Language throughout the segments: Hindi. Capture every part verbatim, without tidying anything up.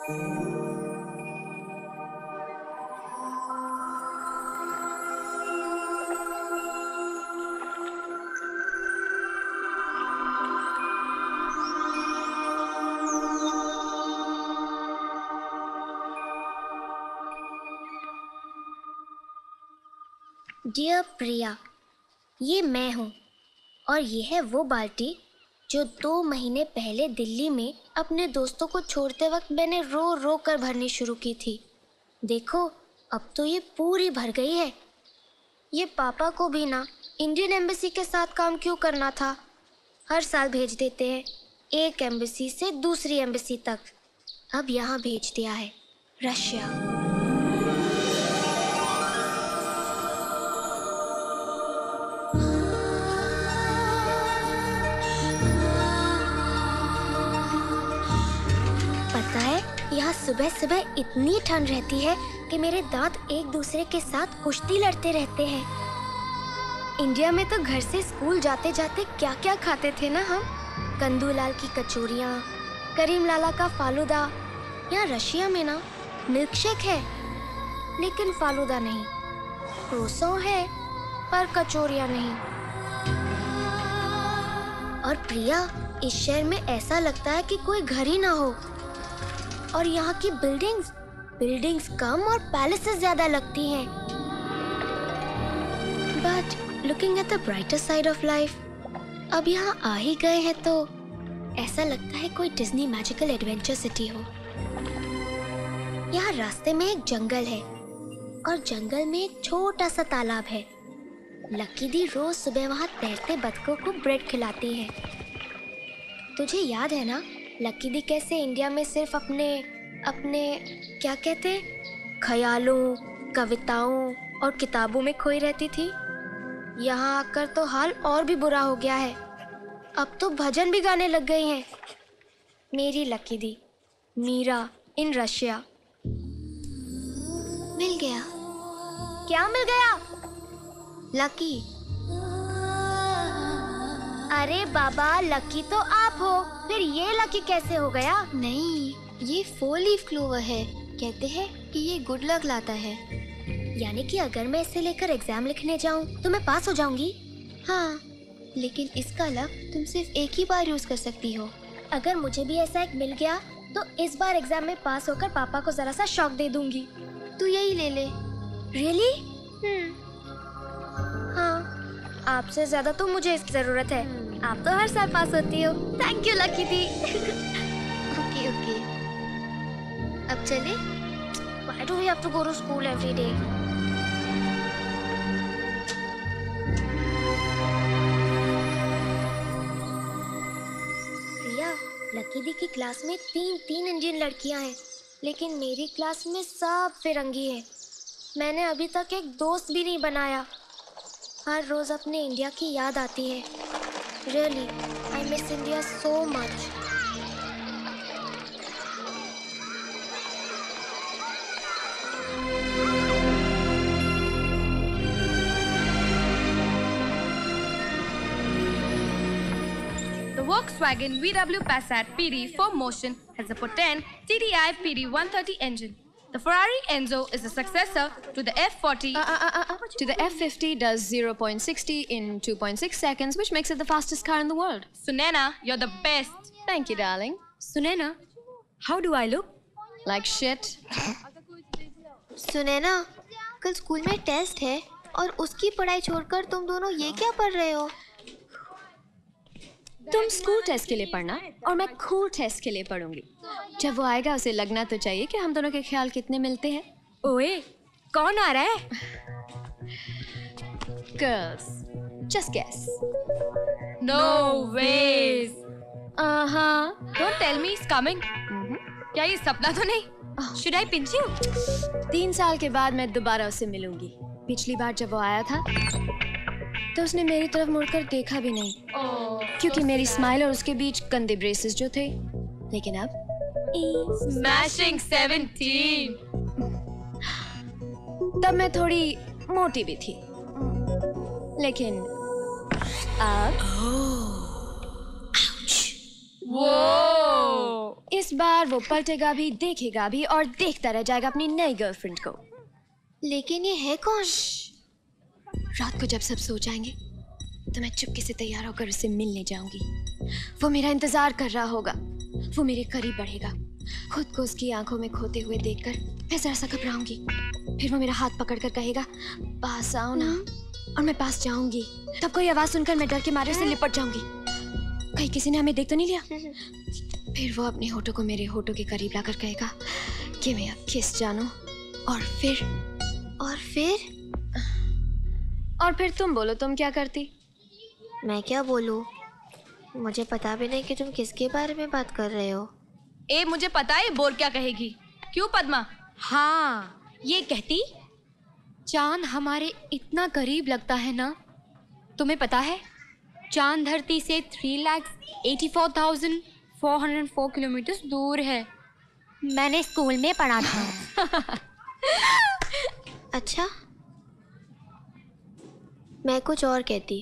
डियर प्रिया, ये मैं हूँ और ये है वो बाल्टी जो दो महीने पहले दिल्ली में अपने दोस्तों को छोड़ते वक्त मैंने रो रो कर भरनी शुरू की थी। देखो, अब तो ये पूरी भर गई है। ये पापा को भी ना इंडियन एम्बेसी के साथ काम क्यों करना था। हर साल भेज देते हैं, एक एम्बेसी से दूसरी एम्बेसी तक। अब यहाँ भेज दिया है, रशिया। पता है, यहाँ सुबह सुबह इतनी ठंड रहती है कि मेरे दांत एक दूसरे के साथ कुश्ती लड़ते रहते हैं। इंडिया में तो घर से स्कूल जाते जाते क्या क्या खाते थे ना हम। कंदूलाल की कचौरियाँ, करीम लाला का फालूदा। यहाँ रशिया में ना मिल्क शेक है लेकिन फालूदा नहीं, क्रोसॉन है पर कचौरियाँ नहीं। और प्रिया, इस शहर में ऐसा लगता है कि कोई घर ही ना हो। और यहाँ की बिल्डिंग्स बिल्डिंग्स कम और पैलेसेस ज्यादा लगती हैं। But looking at the brighter side of life, अब यहाँ आ ही गए हैं तो ऐसा लगता है कोई डिज्नी मैजिकल एडवेंचर सिटी हो। यहाँ रास्ते में एक जंगल है और जंगल में एक छोटा सा तालाब है। लकी दी रोज सुबह वहाँ तैरते बतखों को ब्रेड खिलाती है। तुझे याद है ना लकी दी कैसे इंडिया में सिर्फ अपने अपने क्या कहते ख्यालों, कविताओं और किताबों में खोई रहती थी। यहाँ आकर तो हाल और भी बुरा हो गया है। अब तो भजन भी गाने लग गई हैं। मेरी लकी दी, मीरा इन रशिया। मिल गया। क्या मिल गया? लकी। अरे बाबा, लकी तो आप हो, फिर ये लकी कैसे हो गया? नहीं, ये फोर लीफ क्लोवर है। कहते हैं कि ये गुड लक लाता है। यानी कि अगर मैं इसे लेकर एग्जाम लिखने जाऊं तो मैं पास हो जाऊंगी? हाँ, लेकिन इसका लक तुम सिर्फ एक ही बार यूज कर सकती हो। अगर मुझे भी ऐसा एक मिल गया तो इस बार एग्जाम में पास होकर पापा को जरा सा शॉक दे दूंगी। तू यही ले ले। रियली? हम्म। हाँ, आपसे ज्यादा तो मुझे इसकी जरूरत है। आप तो हर साल पास होती हो। थैंक यू लकी दी। ओके ओके, अब चले? Why do we have to go to school every day? Priya, Lucky दी की क्लास में तीन तीन इंडियन लड़कियां हैं, लेकिन मेरी क्लास में सब फिरंगी हैं। मैंने अभी तक एक दोस्त भी नहीं बनाया। हर रोज अपने इंडिया की याद आती है। Really, I miss India so much. The Volkswagen V W Passat P D four Motion has a potent T D I P D one thirty engine. The Ferrari Enzo is a successor to the F forty. Uh, uh, uh, uh, to the F fifty does zero point six zero in two point six seconds, which makes it the fastest car in the world. Sunena, you're the best. Thank you, darling. Sunena, how do I look? Like shit. Sunaina, कल स्कूल में टेस्ट है और उसकी पढ़ाई छोड़कर तुम दोनों ये क्या पढ़ रहे हो? तुम स्कूल टेस्ट के लिए पढ़ना और मैं कूल टेस्ट के लिए पढ़ूंगी। जब वो आएगा उसे लगना तो चाहिए कि हम दोनों के ख्याल कितने मिलते हैं। ओए, कौन आ रहा है? Girls, just guess. No ways. Uh-huh. Don't tell me he's coming. क्या ये सपना तो नहीं? Should I pinch you? तीन साल के बाद मैं दोबारा उससे मिलूंगी। पिछली बार जब वो आया था तो उसने मेरी तरफ मुड़कर देखा भी नहीं, oh. क्योंकि मेरी स्माइल और उसके बीच गंदे ब्रेसेस जो थे। लेकिन अब Smashing seventeen. तब मैं थोड़ी मोटी भी थी, लेकिन अब Whoa. इस बार वो पलटेगा भी, देखेगा भी और देखता रह जाएगा अपनी नई गर्लफ्रेंड को। लेकिन ये है कौन? रात को जब सब सो जाएंगे तो मैं चुपके से तैयार होकर उससे मिलने जाऊंगी। वो मेरा इंतजार कर रहा होगा, वो मेरे करीब बढ़ेगा। खुद को उसकी आंखों में खोते हुए देखकर मैं जरा सा घबराऊंगी। फिर वो मेरा हाथ पकड़कर कहेगा पास आओ ना, और मैं पास जाऊंगी। तब कोई आवाज सुनकर मैं डर के मारे उससे लिपट जाऊंगी। कहीं किसी ने हमें देख तो नहीं लिया। फिर वो अपने होठों को मेरे होठों के करीब लाकर कहेगा कि मैं अब किस जानूं। और फिर और फिर और फिर तुम बोलो, तुम क्या करती? मैं क्या बोलूं? मुझे पता भी नहीं कि तुम किसके बारे में बात कर रहे हो। ए मुझे पता है बोर क्या कहेगी। क्यों पद्मा? हाँ, ये कहती चांद हमारे इतना करीब लगता है ना। तुम्हें पता है चांद धरती से three lakhs eighty four thousand four hundred four kilometre दूर है। मैंने स्कूल में पढ़ा था। अच्छा, मैं कुछ और कहती।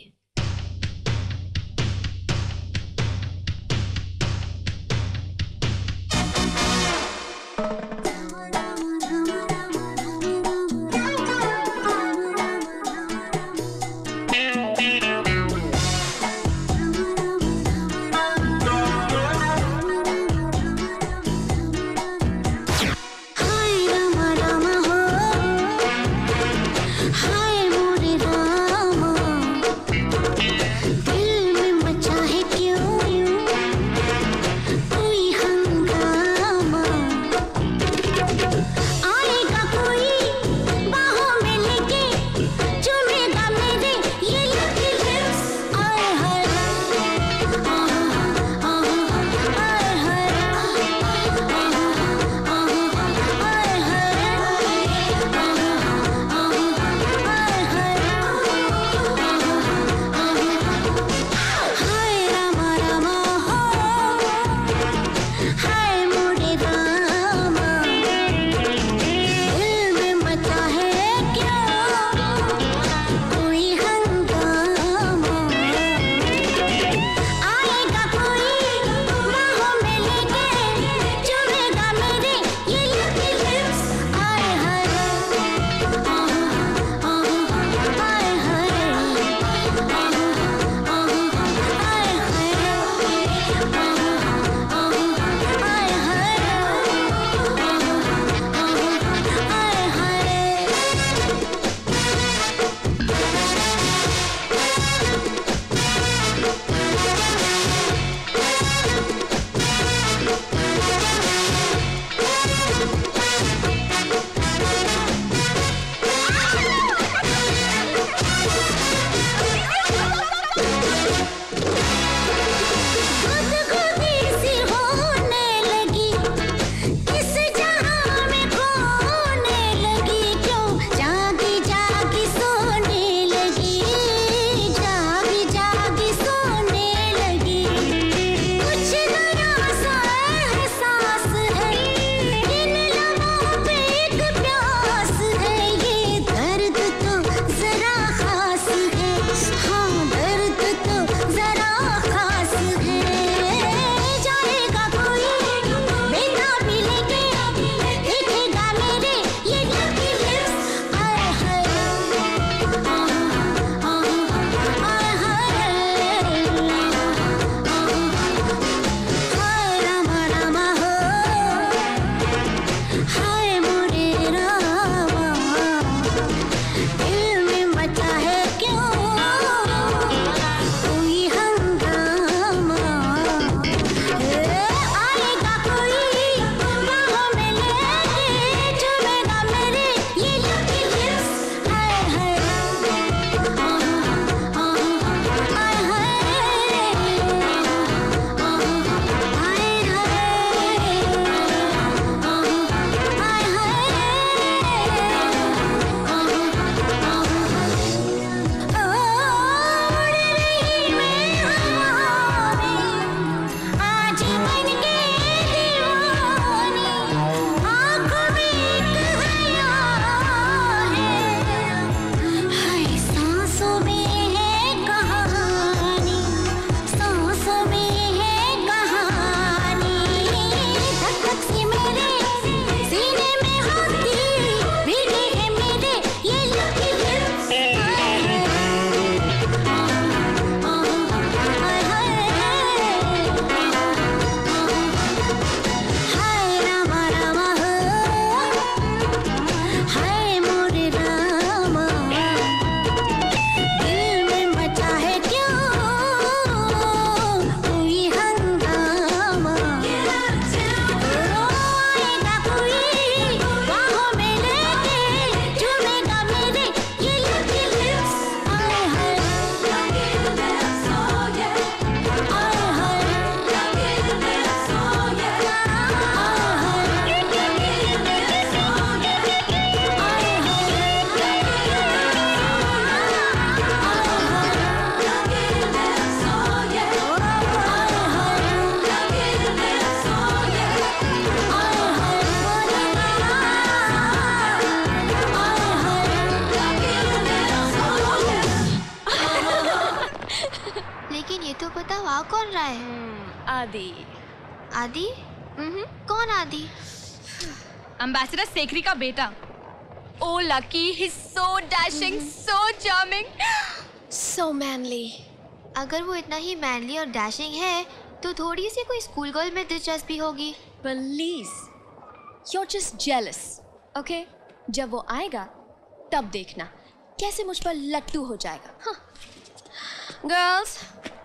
है? आदि। आदि? हम्म। कौन आदि? एम्बेसडर सेखरी का बेटा। Oh, Lucky, he's so dashing, so charming, so manly. अगर वो इतना ही मैनली और डैशिंग है तो थोड़ी सी कोई स्कूल गर्ल में दिलचस्पी होगी। Please, you're just jealous, okay? जब वो आएगा तब देखना कैसे मुझ पर लट्टू हो जाएगा। हाँ। Girls,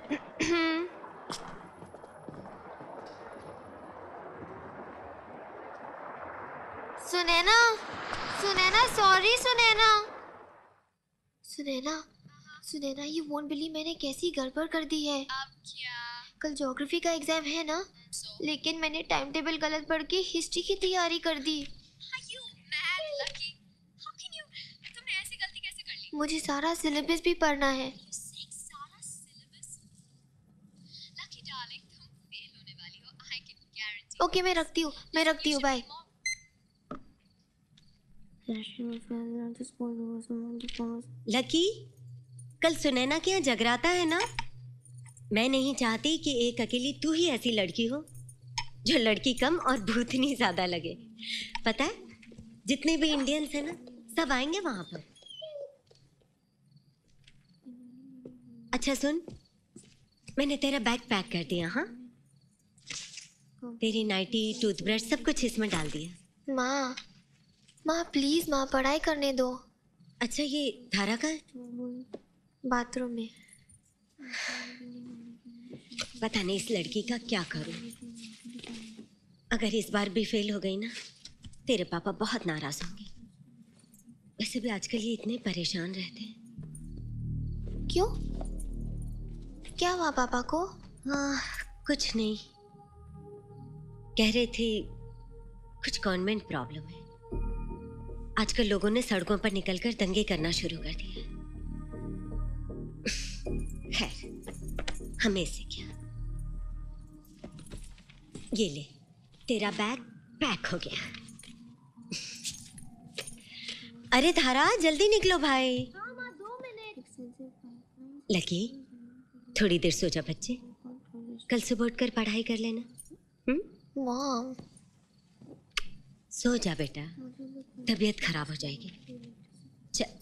सुनैना, सुनैना, सॉरी सुनैना, सुनैना, सुनैना, ये वोंट बिलीव मैंने कैसी गड़बड़ कर दी है। अब क्या? कल ज्योग्राफी का एग्जाम है ना, लेकिन मैंने टाइम टेबल गलत पढ़ के हिस्ट्री की तैयारी कर दी। You mad, Lucky? How can you? तुमने ऐसी गलती कैसे कर ली? मुझे सारा सिलेबस भी पढ़ना है। सारा सिलेबस? Lucky darling, तुम फेल होने वाली हो, I can guarantee. ओके, मैं रखती हूँ, मैं रखती हूँ, बाय। लकी, कल सुनैना के यहाँ जगराता है ना? मैं नहीं चाहती कि एक अकेली तू ही ऐसी लड़की हो जो लड़की कम और भूतनी ज्यादा लगे। पता है, जितने भी इंडियंस हैं ना, सब आएंगे वहां पर। अच्छा सुन, मैंने तेरा बैग पैक कर दिया। हाँ, तेरी नाइटी, टूथब्रश, सब कुछ इसमें डाल दिया। माँ, माँ प्लीज माँ, पढ़ाई करने दो। अच्छा, ये धारा का बाथरूम में। पता नहीं इस लड़की का क्या करूं। अगर इस बार भी फेल हो गई ना, तेरे पापा बहुत नाराज होंगे। वैसे भी आजकल ये इतने परेशान रहते हैं। क्यों? क्या हुआ पापा को? हाँ, कुछ नहीं। कह रहे थे कुछ कॉन्वेंट प्रॉब्लम है। आजकल लोगों ने सड़कों पर निकलकर दंगे करना शुरू कर दिया। खैर, हमें से क्या। ये ले, तेरा बैग पैक हो गया। अरे धारा, जल्दी निकलो भाई। लकी, थोड़ी देर सो जा बच्चे, कल सुबह उठकर पढ़ाई कर लेना। हम्म? मॉम, सो जा बेटा, तबीयत खराब हो जाएगी। चल।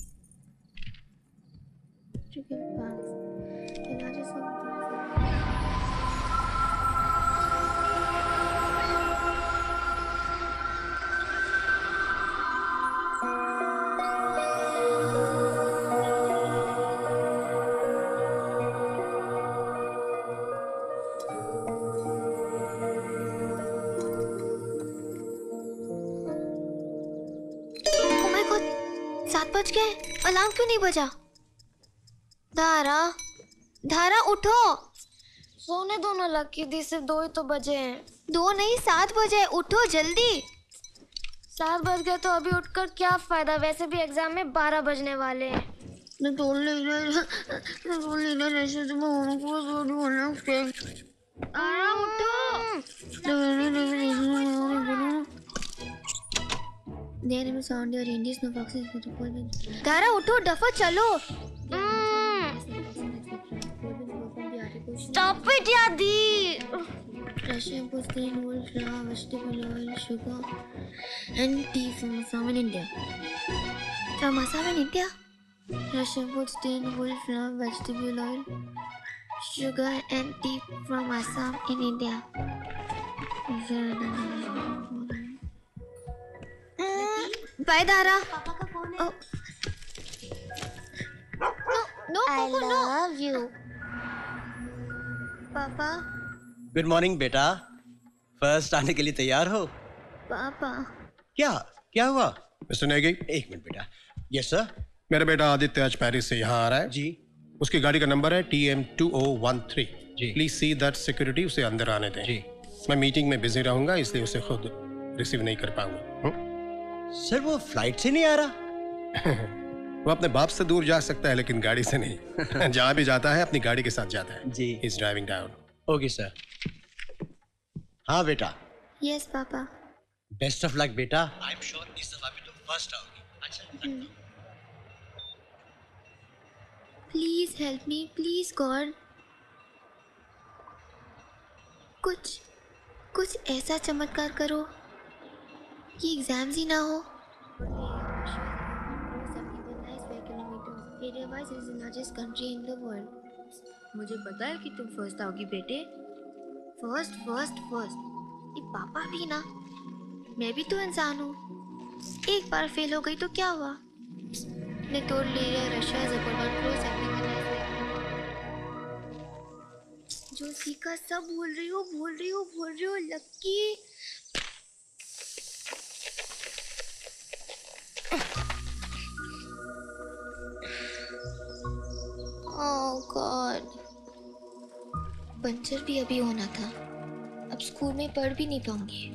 सात बज गए, अलार्म क्यों नहीं बजा? धारा, धारा उठो। सोने दो ना लकी दी, सिर्फ दो ही तो बजे हैं। दो नहीं, सात बजे, उठो जल्दी। सात बज गए तो अभी उठकर क्या फायदा, वैसे भी एग्जाम में बारह बजने वाले हैं। मैं तो ले मैं तो ले ले ऐसे तो मैं को जोड़ी होना उसके। धारा उठो। देर में साउंड और इंडियस नो बॉक्सेस को तो में। धारा उठो, डफा चलो। स्टॉप इट यादी। Russian protein, wool, flour, vegetable oil, sugar, and tea from Assam in India. From Assam in India? Russian protein, wool, flour, vegetable oil, sugar, and tea from Assam in India. Bye, Dara. पापा का फोन है। Oh. No, no, I Papa, no. love you. पापा, गुड मॉर्निंग बेटा, फर्स्ट आने के लिए तैयार हो? पापा। क्या क्या हुआ? मिस्टर नेगी, एक मिनट बेटा। Yes sir. मेरा बेटा आदित्य आज पेरिस से यहाँ आ रहा है जी। उसकी गाड़ी का नंबर है T M two O one three. जी। प्लीज सी दैट सिक्योरिटी उसे अंदर आने दें। जी। मैं मीटिंग में बिजी रहूंगा, इसलिए उसे खुद रिसीव नहीं कर पाऊंगा। सर वो फ्लाइट से नहीं आ रहा? वो अपने बाप से दूर जा सकता है लेकिन गाड़ी से नहीं। जहाँ भी जाता है अपनी गाड़ी के साथ जाता है। जी। Is driving down. Okay sir. हाँ बेटा। Yes, पापा। बेस्ट ऑफ लक बेटा। आई एम श्योर इस दफा भी तुम फर्स्ट आओगी। अच्छा। Please help me, please God. कुछ कुछ ऐसा चमत्कार करो कि एग्जाम्स ही ना हो। मुझे पता है कि तुम फर्स्ट आओगी बेटे। First first first. ये पापा भी ना, मैं भी तो इंसान हूँ। एक बार फेल हो गई तो क्या हुआ? ने तोड़ लिया रशिया जो सीखा सब भूल रही हो भूल रही हो भूल रही हो लक्की। ओह गॉड, पंचर भी अभी होना था। अब स्कूल में पढ़ भी नहीं पाऊंगी।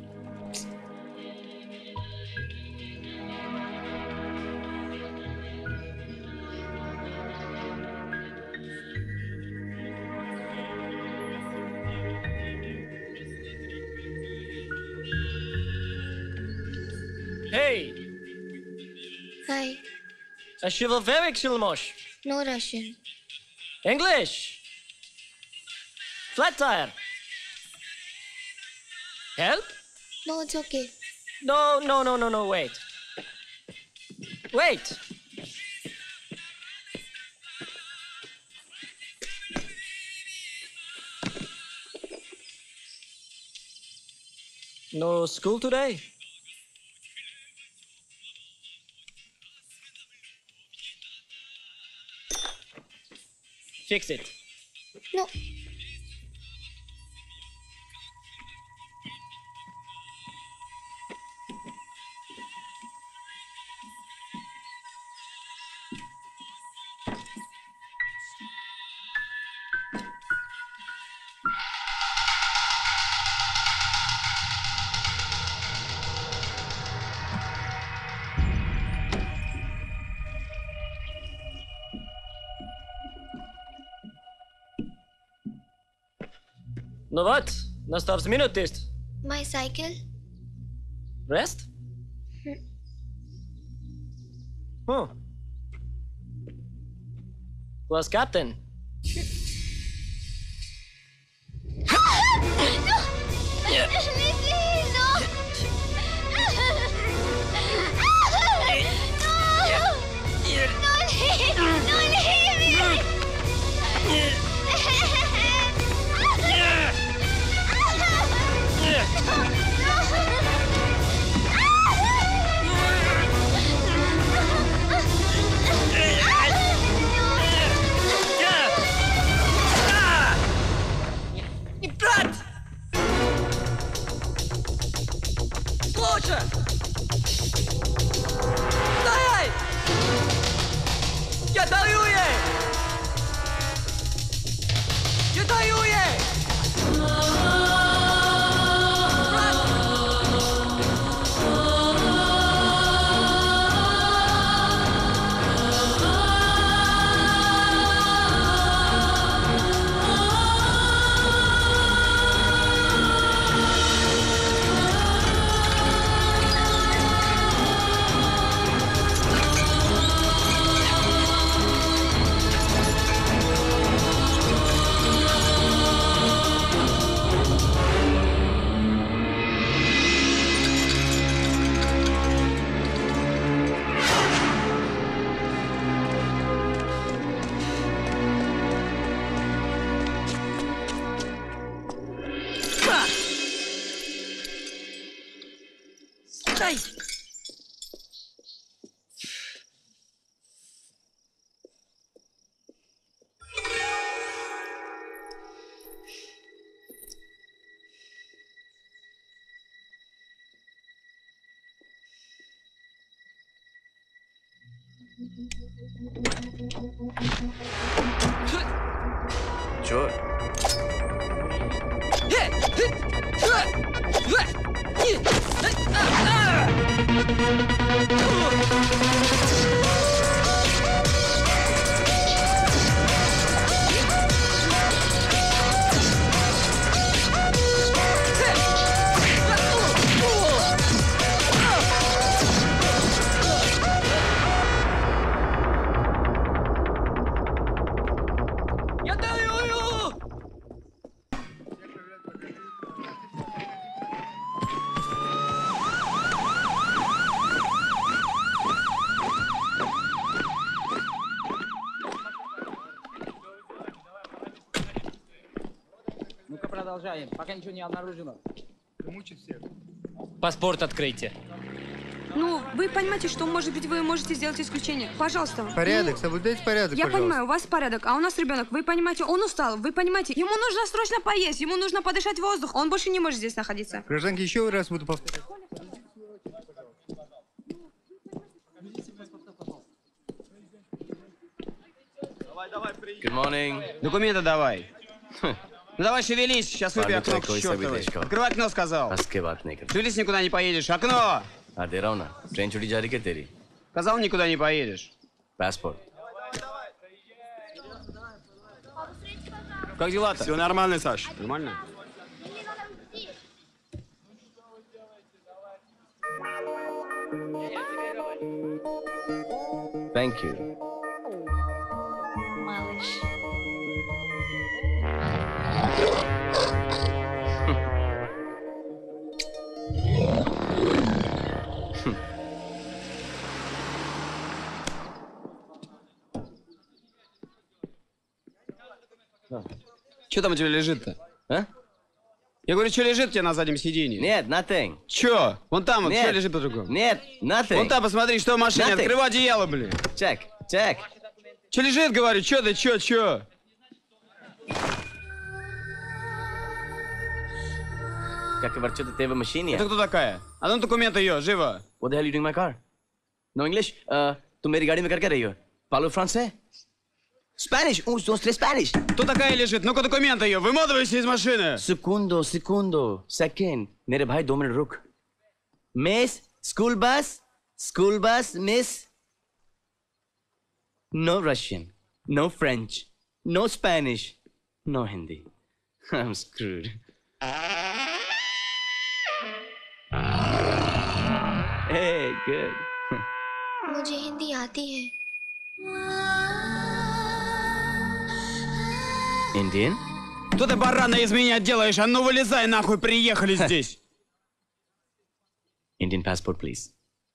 Hey! Hi. A Shivalveric Shilmosh. No Russian. English. Flat tire. Help? No, it's okay. No, no, no, no, no, wait. Wait! No school today? Fix it. No. No what? Настав minut ist. My cycle? Rest? Hmm. Class captain. Sure. Продолжаем. Пока ничего не обнаружено. Паспорт откройте. Ну, вы понимаете, что, может быть, вы можете сделать исключение. Пожалуйста. Порядок, ну, соблюдайте порядок, Я пожалуйста. понимаю, у вас порядок, а у нас ребенок. Вы понимаете, он устал, вы понимаете, ему нужно срочно поесть, ему нужно подышать воздух, он больше не может здесь находиться. Гражданки, еще раз буду повторять. Good morning. Документы давай. Ну давай шевелись, сейчас выбей окно к чертовой. Открывай окно, сказал. Шевелись, никуда не поедешь. Окно! हाँ दे रहा हूँ ना ट्रेन छुट्टी जारी क्या तेरी Сказал, никуда не поедешь. Passport. Как дела-то? Все нормально, Саш. Нормально? Thank you. Малыш. Что там у тебя лежит-то? А? Я говорю, что лежит у тебя на заднем сиденье? Нет, nothing. Че? Вон там вот, Нет. что лежит по-другому? Нет, nothing. Вон там, посмотри, что в машине. Nothing. Открывай одеяло, блин. Check, check. Че лежит, говорю, что ты, че, че? Как и ворчит ты в машине? Это кто такая? А ну документы ее, живо. What the hell are you doing in my car? No English? Uh, तुम मेरी गाड़ी में कर क्या रही हो? Parlo français? Spanish? Un, dos, tres Spanish. Кто такая лежит? Ну-ка документы ее, выматывайся из машины. Segundo, segundo, second. मेरे भाई दो मिनट रुक. Miss, school bus, school bus, miss. No Russian, no French, no Spanish, no Hindi. I'm screwed. Hey, good. मुझे हिंदी आती है. Indian? Что ты, барана, из меня делаешь? А ну вылезай нахуй, приехали здесь. Indian passport, please.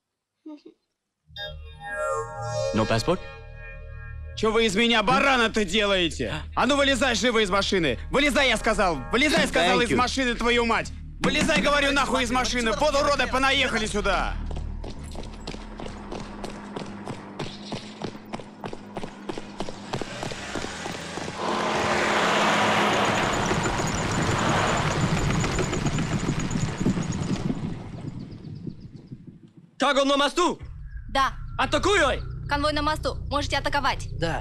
No passport? Что вы из меня барана-то делаете? А ну вылезай живо из машины. Вылезай, я сказал. Вылезай, сказал, Thank из you. машины, твою мать. Вылезай, говорю, нахуй из машины. Вот уроды, понаехали сюда. Как он на мосту? Да. Атакуй! Конвой на мосту. Можете атаковать. Да.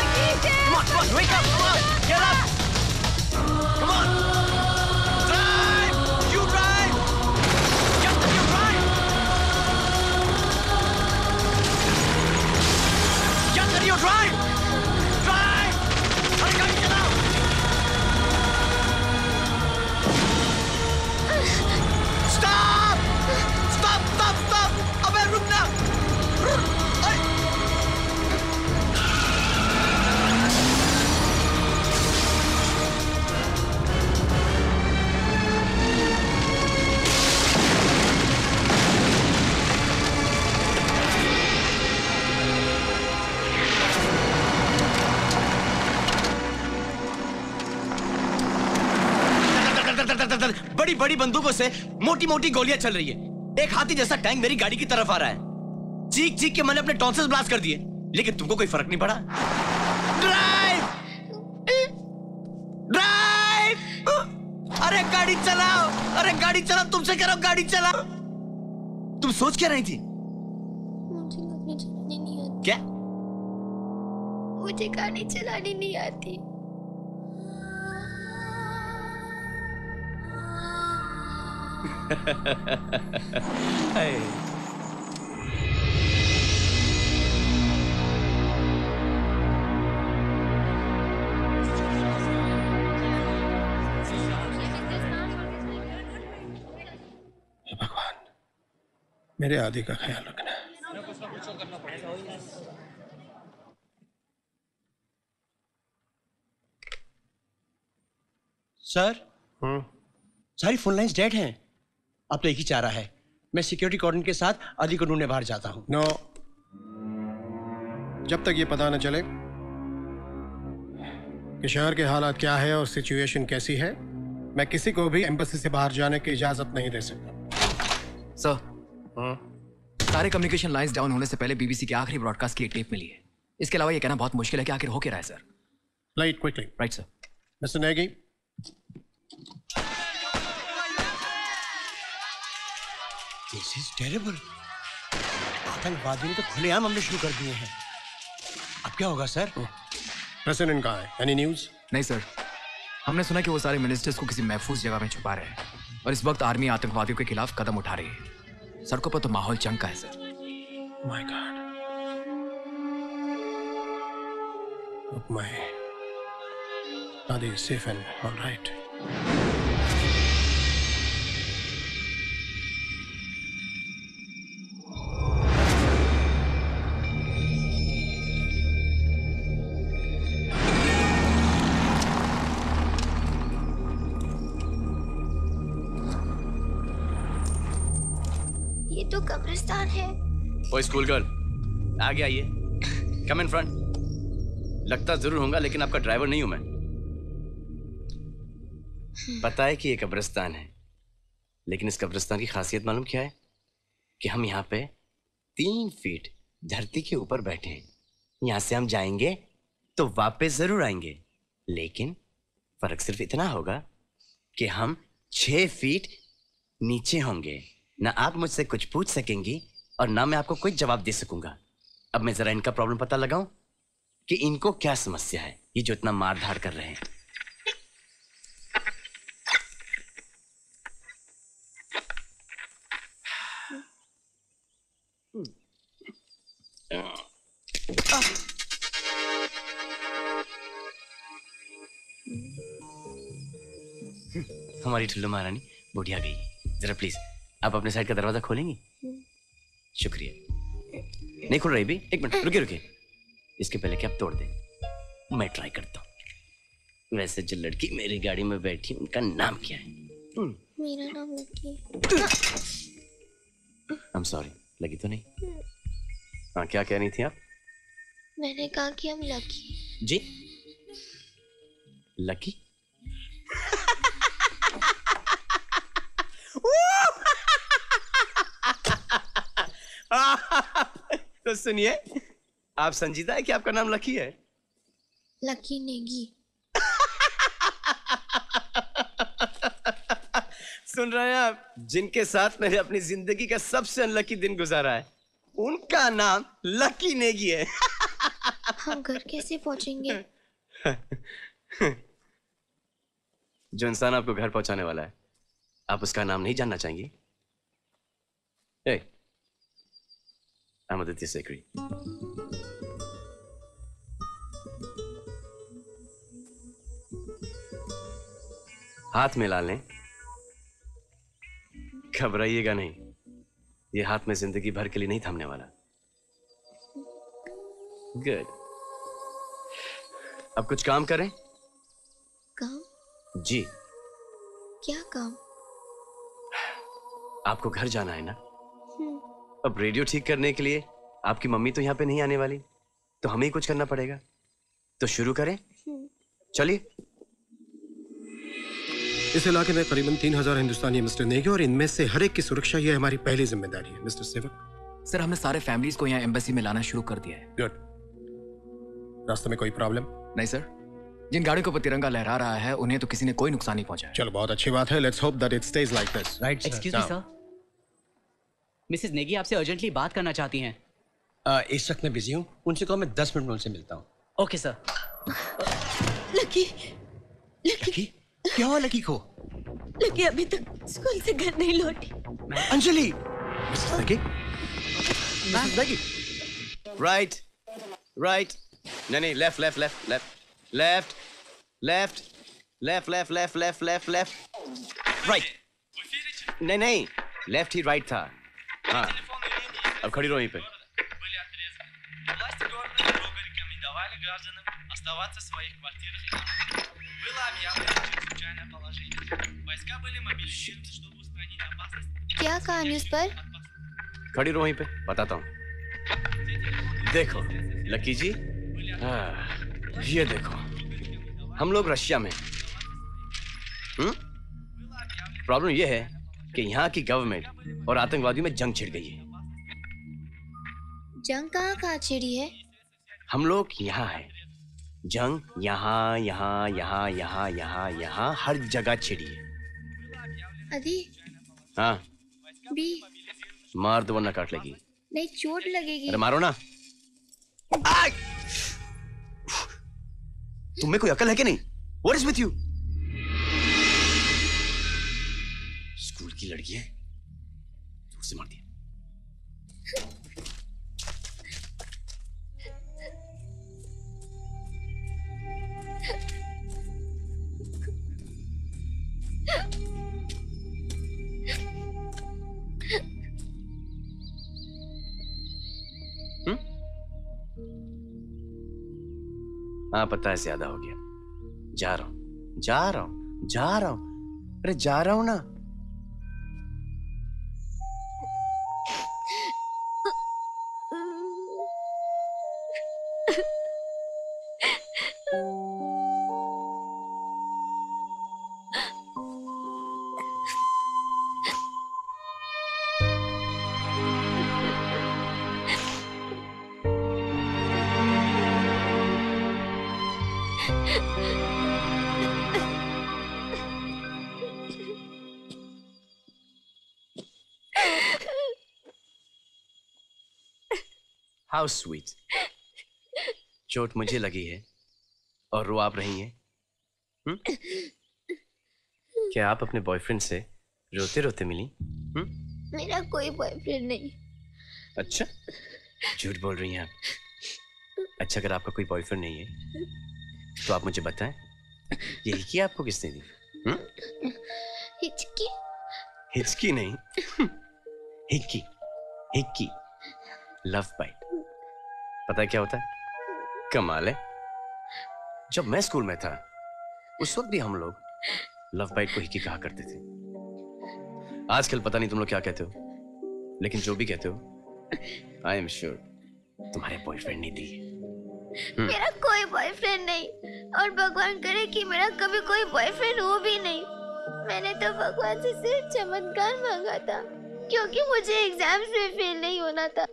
Wake up! Come on! Get up! Come on! Drive! बड़ी बड़ी बंदूकों से मोटी मोटी गोलियां चल रही है। एक हाथी जैसा टैंक मेरी गाड़ी की तरफ आ रहा है। चीख चीख के मैंने अपने टॉन्सिल्स ब्लास्ट कर दिए, लेकिन तुमको कोई फर्क नहीं पड़ा। ड्राइव ड्राइव, अरे गाड़ी चलाओ, अरे गाड़ी चलाओ, तुमसे कह रहा हूं गाड़ी चलाओ। तुम सोच क्या रही थी? मुझे गाड़ी चलानी नहीं आती। क्या? मुझे गाड़ी चलानी नहीं आती। hey. भगवान, मेरे आदि का ख्याल रखना। सर, सारी फोन लाइंस डेड हैं। अब तो एक ही चारा है, मैं सिक्योरिटी कॉर्डन के साथ आदि को ढूंढने बाहर जाता हूँ। नो, जब तक ये पता न चले कि शहर के हालात क्या है और सिचुएशन कैसी है, मैं किसी को भी एम्बेसी से बाहर जाने की इजाजत नहीं दे सकता। सर, सारे कम्युनिकेशन लाइंस डाउन होने से पहले बीबीसी की आखिरी ब्रॉडकास्ट की एक टेप मिली है। इसके अलावा ये कहना बहुत मुश्किल है कि आखिर हो क्या रहा है। Sir, light quickly. Right sir. Mister Negi, This is terrible. आतंकवादियों ने तो खुलेआम हमले शुरू कर दिए हैं। अब क्या होगा सर? प्रेसिडेंट कहाँ है? Any news? नहीं सर, हमने सुना कि वो सारे मिनिस्टर्स को किसी महफूज जगह में छुपा रहे हैं और इस वक्त आर्मी आतंकवादियों के खिलाफ कदम उठा रही है। सड़कों पर तो माहौल चंग का है sir. My God. Hope my Adi is safe and all right. ये तो कब्रिस्तान है। ओए स्कूल गर्ल, आगे आइए। Come in front. लगता जरूर होगा लेकिन आपका ड्राइवर नहीं हूं मैं। पता है कि ये कब्रिस्तान है, लेकिन इस कब्रिस्तान की खासियत मालूम क्या है? कि हम यहाँ पे तीन फीट धरती के ऊपर बैठे हैं। यहाँ से हम जाएंगे तो वापस जरूर आएंगे, लेकिन फर्क सिर्फ इतना होगा कि हम छह फीट नीचे होंगे। ना आप मुझसे कुछ पूछ सकेंगी और ना मैं आपको कोई जवाब दे सकूंगा। अब मैं जरा इनका प्रॉब्लम पता लगाऊं कि इनको क्या समस्या है, ये जो इतना मार धाड़ कर रहे हैं। हमारी ठुल्लू महारानी बुढ़िया गई। जरा प्लीज आप अपने साइड का दरवाजा खोलेंगी? शुक्रिया। नहीं खुल रही भी? एक मिनट रुकिए रुकिए। इसके पहले कि आप तोड़ दें, मैं ट्राई करता हूँ। वैसे जो लड़की मेरी गाड़ी में बैठी उनका नाम क्या है? मेरा नाम लकी। आई एम सॉरी, लगी तो नहीं? हाँ, क्या कह रही थी आप? मैंने कहा कि हम लकी। जी लकी? तो सुनिए, आप संजीदा है कि आपका नाम लकी है? लकी नेगी। सुन रहे हैं आप? जिनके साथ मैंने अपनी जिंदगी का सबसे अनलकी दिन गुजारा है, उनका नाम लकी नेगी है। हम घर कैसे पहुंचेंगे? जो इंसान आपको घर पहुंचाने वाला है, आप उसका नाम नहीं जानना चाहेंगी? Hey, I'm Aditya Sekri. हाथ मिला लें, घबराइएगा नहीं। ये हाथ में जिंदगी भर के लिए नहीं थामने वाला। गुड। अब कुछ काम करें? काम? जी। क्या काम? आपको घर जाना है ना? अब रेडियो ठीक करने के लिए आपकी मम्मी तो यहाँ पे नहीं आने वाली, तो हमें ही कुछ करना पड़ेगा। तो शुरू करें? चलिए। इस इलाके में करीबन तीन हजार हिंदुस्तानी मिस्टर नेगी और इनमें से हर एक की सुरक्षा ये हमारी पहली जिम्मेदारी है मिस्टर सेवक। सर हमने सारे फैमिलीज को यहाँ एम्बेसी में लाना शुरू कर दिया है। गुड। रास्ते में कोई प्रॉब्लम? नहीं सर, जिन गाड़ियों को तिरंगा लहरा रहा है उन्हें तो किसी ने कोई नुकसान नहीं पहुंचा। चलो बहुत अच्छी बात है। Let's hope that it stays like this. Right. Excuse me sir, Mrs Negi आपसे अर्जेंटली बात करना चाहती हैं। uh, इस वक्त मैं बिजी हूँ, उनसे कहो मैं दस मिनट में उनसे मिलता हूँ। Okay sir. लकी, लकी क्या हुआ लकी को? लकी अभी तक स्कूल से घर नहीं लौटी। Anjali, Mrs Lucky, Mrs Lucky. Right right, नहीं नहीं, left left left left left left left left left left left left right. नहीं नहीं, लेफ्ट ही राइट था। हाँ, अब खड़ी रहो यहीं पे। क्या कहा न्यूज़ पर? खड़ी रहो वहीं पे, बताता हूँ। देखो लकी जी, हाँ, ये देखो हम लोग रशिया में। हम्म प्रॉब्लम ये है कि यहाँ की गवर्नमेंट और आतंकवादियों में जंग छिड़ गई है। जंग कहाँ कहाँ छिड़ी है? हम लोग यहाँ है, जंग यहाँ यहाँ यहाँ यहाँ यहाँ यहाँ हर जगह छिड़ी है। अदी हाँ बी, मार दो वरना काट लेगी। नहीं चोट लगेगी। अरे मारो ना। तुम्हें कोई अकल है कि नहीं? What is with you? School की लड़की है, जोर से मार दिया। हाँ पता है, ज्यादा हो गया। जा रहा हूं जा रहा हूं जा रहा हूं अरे जा रहा हूं ना। How sweet. चोट मुझे लगी है और रो आप रही हैं। हुँ? क्या आप अपने बॉयफ्रेंड से रोते रोते मिली? हुँ? मेरा कोई बॉयफ्रेंड नहीं। अच्छा, झूठ बोल रही हैं आप। अच्छा, अगर आपका कोई बॉयफ्रेंड नहीं है तो आप मुझे बताएं, ये हिचकी आपको किसने दी? हुँ? हिचकी? हिचकी नहीं, हिक्की, हिक्की, लव बाइट। पता है क्या होता है? कमाल है। जब मैं स्कूल में था उस वक्त भी हम लोग लव बाइट को हिक्की कहा करते थे। आजकल पता नहीं तुम लोग क्या कहते हो, लेकिन जो भी कहते हो आई एम श्योर तुम्हारे बॉयफ्रेंड ने दी है। मेरा कोई बॉयफ्रेंड नहीं, और भगवान करे कि मेरा कभी कोई बॉयफ्रेंड हो भी नहीं। मैंने तो भगवान से सिर्फ चमत्कार मांगा था, क्योंकि मुझे एग्जाम्स में फेल नहीं होना था।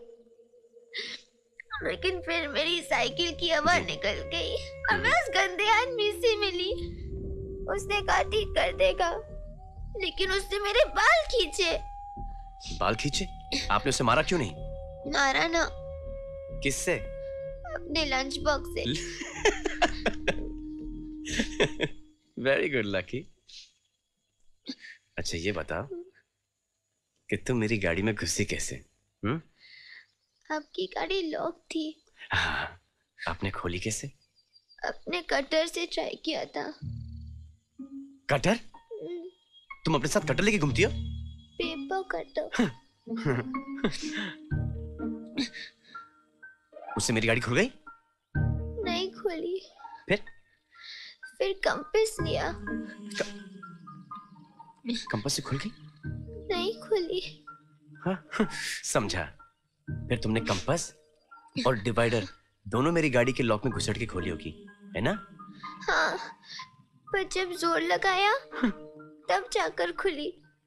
लेकिन फिर मेरी साइकिल की हवा निकल गई और मैं उस गंदे आदमी से मिली। उसने कहा ठीक कर देगा, लेकिन उसने मेरे बाल खींचे। बाल खींचे? आपने उसे मारा क्यों नहीं? मारा ना। किससे? अपने लंच बॉक्स से। Very good Lucky. अच्छा ये बताओ कि तुम मेरी गाड़ी में घुसी कैसे? हम्म? आपकी गाड़ी लॉक थी। हाँ, आपने खोली कैसे? अपने कटर से ट्राई किया था। कटर? तुम अपने साथ कटर लेके घूमती हो? Paper cutter. उससे मेरी गाड़ी खुल गई? नहीं खुली। फिर? फिर कंपास लिया। क... कंपास से खुल गई? नहीं खुली। हाँ, समझा। फिर तुमने कंपास और डिवाइडर दोनों मेरी गाड़ी के लॉक में घुसड़ के खोली होगी, है ना? हाँ, पर जब जोर लगाया तब जाकर खुली।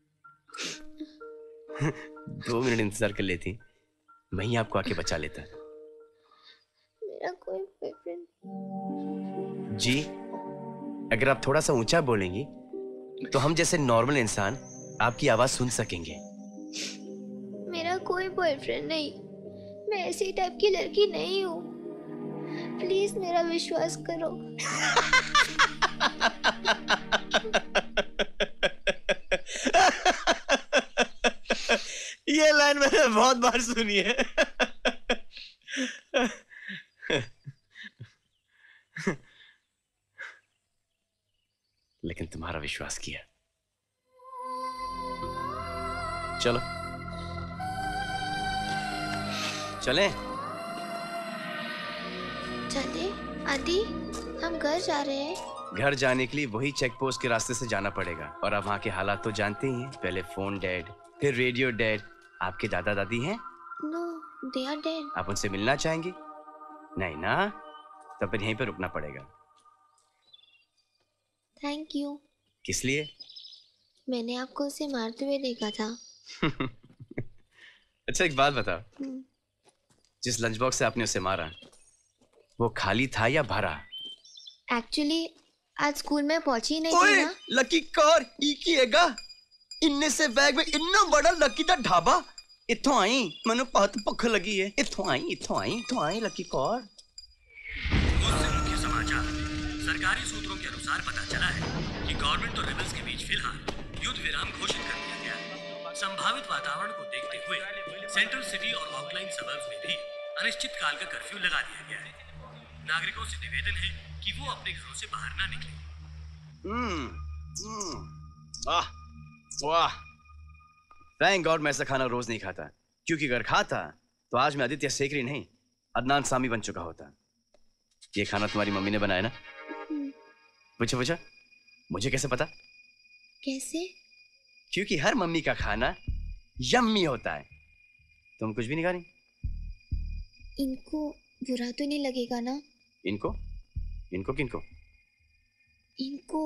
दो मिनट इंतजार कर लेती, मैं ही आपको आके बचा लेता। मेरा कोई बॉयफ्रेंड जी, अगर आप थोड़ा सा ऊंचा बोलेंगी तो हम जैसे नॉर्मल इंसान आपकी आवाज सुन सकेंगे। मेरा कोई बॉयफ्रेंड नहीं, मैं ऐसी टाइप की लड़की नहीं हूँ। प्लीज मेरा विश्वास करो। ये लाइन मैंने बहुत बार सुनी है। लेकिन तुम्हारा विश्वास किया। चलो चलें। चले आदि, हम घर जा रहे हैं। घर जाने के लिए वही चेक पोस्ट के रास्ते से जाना पड़ेगा, और आप वहाँ के हालात तो जानते ही हैं। पहले फोन डेड, फिर रेडियो डेड। आपके दादा दादी हैं? No, they are dead. आप उनसे मिलना चाहेंगे? नहीं ना, तो फिर यहीं पे रुकना पड़ेगा। Thank you. किस लिए? मैंने आपको उसे मारते हुए देखा था। अच्छा एक बात बताओ, जिस लंच बॉक्स से आपने उसे मारा वो खाली था या भरा? एक्चुअली आज स्कूल में पहुंची नहीं थी ना। लकी कौर ई की हैगा इन्ने से बैग में इन्ना बड़ा लकी दा ढाबा। इथों आई, मैंने बहुत भुख लगी है। इथों आई इथों आई इथों आई लकी कौर। मुख्य समाचार। सरकारी सूत्रों के अनुसार पता चला है कि गवर्नमेंट और रेबल्स के बीच फिलहाल युद्ध विराम घोषित कर दिया गया है। संभावित वातावरण को देखते हुए सेंट्रल सिटी और आउटलाइन सबर्ब्स में भी अनिश्चित काल का कर्फ्यू लगा दिया गया है। नागरिकों से निवेदन है कि वो अपने घरों से बाहर ना निकलें। हम्म, हम्म, वाह, वाह। थैंक गॉड मैं ऐसा खाना रोज नहीं खाता, क्योंकि अगर खाता तो आज मैं आदित्य सेकरी नहीं अदनान सामी बन चुका होता। ये खाना तुम्हारी मम्मी ने बनाया ना? पूछो पूछो, मुझे कैसे पता? कैसे? क्योंकि हर मम्मी का खाना यम्मी होता है। तुम कुछ भी नहीं खा रही? इनको बुरा तो नहीं लगेगा ना? इनको? इनको किनको? इनको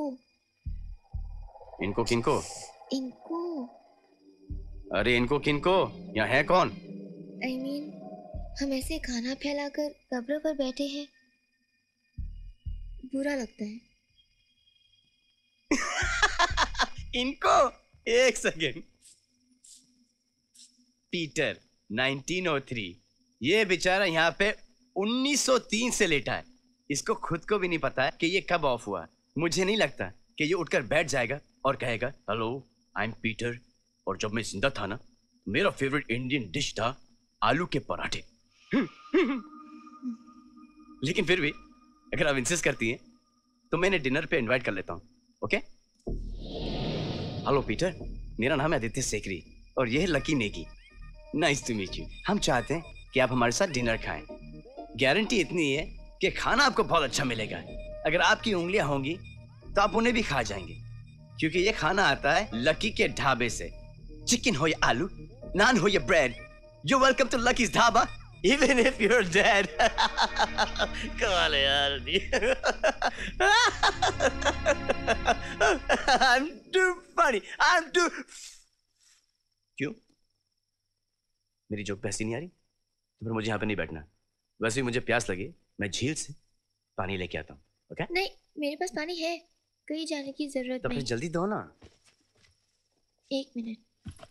इनको किनको? इनको अरे इनको किनको? यहाँ है कौन? आई I मीन mean, हम ऐसे खाना फैलाकर कब्र पर बैठे हैं, बुरा लगता है। इनको? एक second. Peter nineteen O three, ये बेचारा यहाँ पे उन्नीस सौ तीन से लेटा है। इसको खुद को भी नहीं पता है कि ये कब ऑफ हुआ। मुझे नहीं लगता कि ये उठकर बैठ जाएगा और कहेगा हेलो आई एम पीटर, और जब मैं जिंदा था ना मेरा फेवरेट इंडियन डिश था आलू के पराठे। लेकिन फिर भी अगर आप इंसिस्ट करती हैं तो मैं इन्हें डिनर पे इनवाइट कर लेता हूँ। ओके? हेलो पीटर, मेरा नाम है आदित्य सेकरी और ये है Lucky Negi. Nice to meet you. हम चाहते हैं कि आप हमारे साथ डिनर खाएं। गारंटी इतनी है कि खाना आपको बहुत अच्छा मिलेगा। अगर आपकी उंगलियां होंगी तो आप उन्हें भी खा जाएंगे, क्योंकि ये खाना आता है लकी के ढाबे से। चिकन हो या आलू, नान हो या bread, you welcome to Lucky's dhaba even if you're dead। कमाल है यार। I'm too funny, I'm too... क्यों? मेरी जोक पैसी नहीं आ रही? तो फिर मुझे यहाँ पे नहीं बैठना। वैसे भी मुझे प्यास लगी, मैं झील से पानी लेके आता हूँ। ओके? नहीं, मेरे पास पानी है, कहीं जाने की जरूरत तो नहीं। फिर जल्दी दो ना। एक मिनट।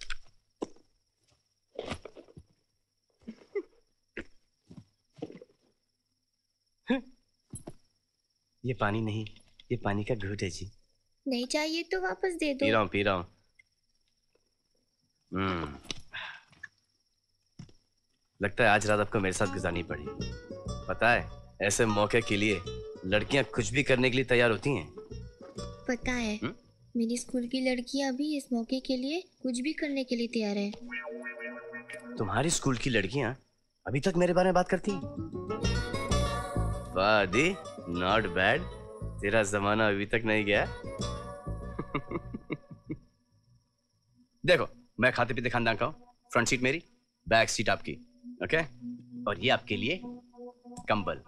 ये पानी नहीं, ये पानी का घूंट है जी। नहीं चाहिए तो वापस दे दो। पी रहा हूँ पी रहा हूँ। हम्म, लगता है आज रात आपको मेरे साथ गुजारनी पड़ी। पता है ऐसे मौके के लिए लड़कियां कुछ भी करने के लिए तैयार होती हैं। पता है हुँ? मेरी स्कूल की लड़कियां भी इस मौके के लिए कुछ भी करने के लिए तैयार है। तुम्हारी स्कूल की लड़कियां अभी तक मेरे बारे में बात करती हैं? वाह दी, नॉट बैड। तेरा जमाना अभी तक नहीं गया। देखो मैं खाते पीते खानदान का हूँ। फ्रंट सीट मेरी, बैक सीट आपकी। ओके? और ये आपके लिए कंबल।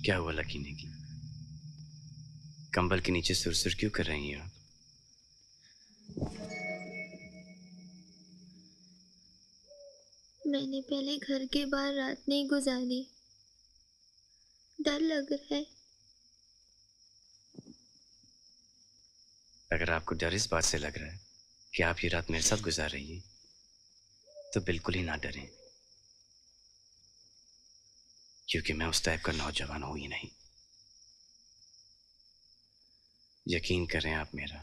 क्या हुआ लकी नेगी? कंबल के नीचे सुरसुर क्यों कर रही हैं आप? मैंने पहले घर के बाहर रात नहीं गुजारी, डर लग रहा है। अगर आपको डर इस बात से लग रहा है कि आप ये रात मेरे साथ गुजार रही हैं, तो बिल्कुल ही ना डरें, क्योंकि मैं उस टाइप का नौजवान हूं ही नहीं। यकीन करें आप मेरा।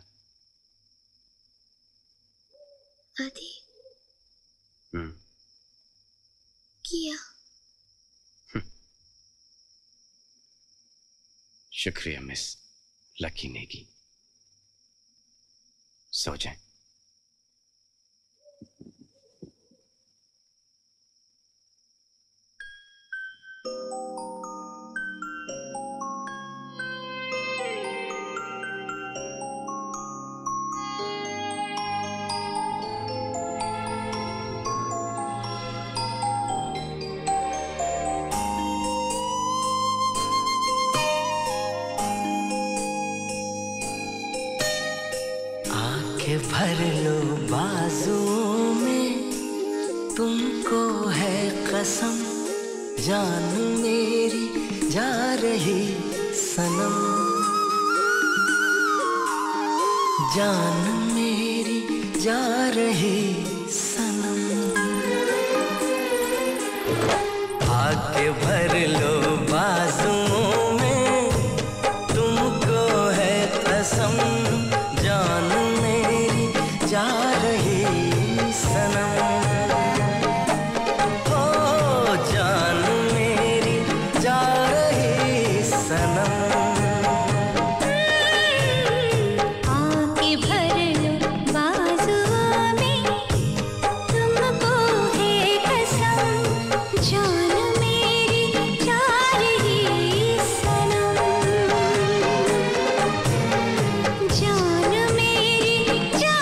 आदि हम्म किया। शुक्रिया मिस लकी नेगी। सो जाएं। भर लो बाजुओं में, तुमको है कसम, जान मेरी जा रही सनम, जान मेरी जा रही सनम। आके भर लो बाजुओं में, तुमको है कसम, जान जा रही सनम, ओ जान मेरी जा रही सनम। आके भर लो बाजुओं में, तुमको है कसम, जान मेरी जा रही सनम, जान मेरी जा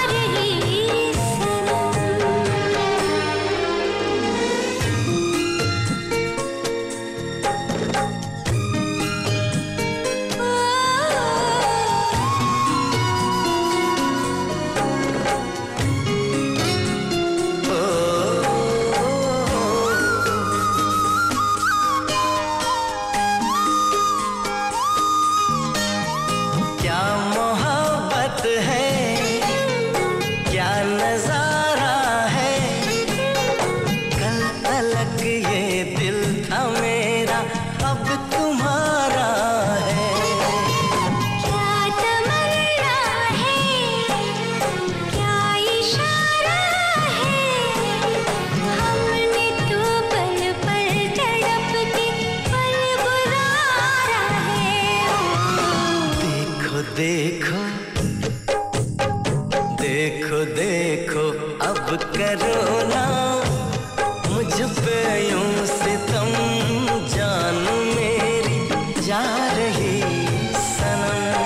देखो देखो देखो अब करो ना मुझ पे यूं सितम, जान मेरी जा रही सनम।